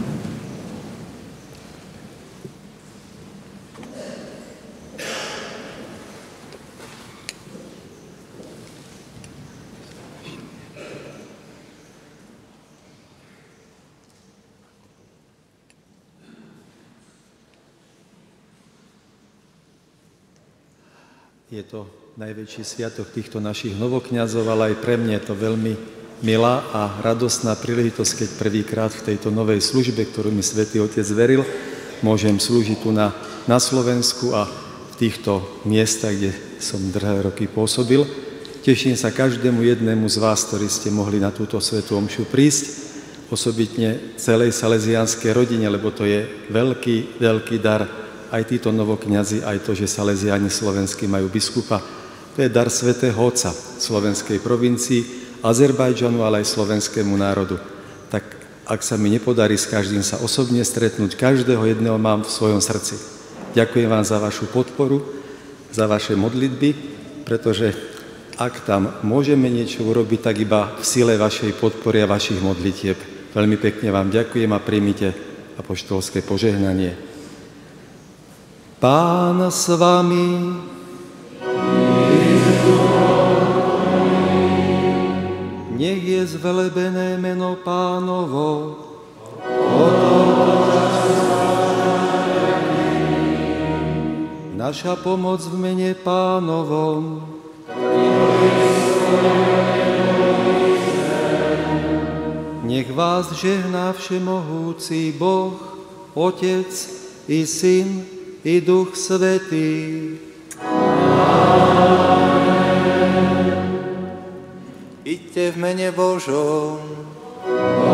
Je to najväčší sviatok týchto našich novokňazov, ale aj pre mňa je to veľmi milá a radostná príležitosť, keď prvýkrát v tejto novej službe, ktorú mi Svätý Otec veril, môžem slúžiť tu na, na Slovensku a v týchto miestach, kde som dlhé roky pôsobil. Teším sa každému jednému z vás, ktorí ste mohli na túto svätú omšu prísť, osobitne celej salesianskej rodine, lebo to je veľký, veľký dar. Aj títo novokňazi, aj to, že Salesiáni slovenskí majú biskupa, to je dar svätého Otca slovenskej provincii, Azerbajdžanu, ale aj slovenskému národu. Tak ak sa mi nepodarí s každým sa osobne stretnúť, každého jedného mám v svojom srdci. Ďakujem vám za vašu podporu, za vaše modlitby, pretože ak tam môžeme niečo urobiť, tak iba v sile vašej podpory a vašich modlitieb. Veľmi pekne vám ďakujem a príjmite apoštolské požehnanie. Pán s vami. Nech je zvelebené meno Pánovo. Naša pomoc v mene Pánovom. Nech vás žehná všemohúci Boh, Otec i Syn i Duch Svätý. Iďte v mene Božom.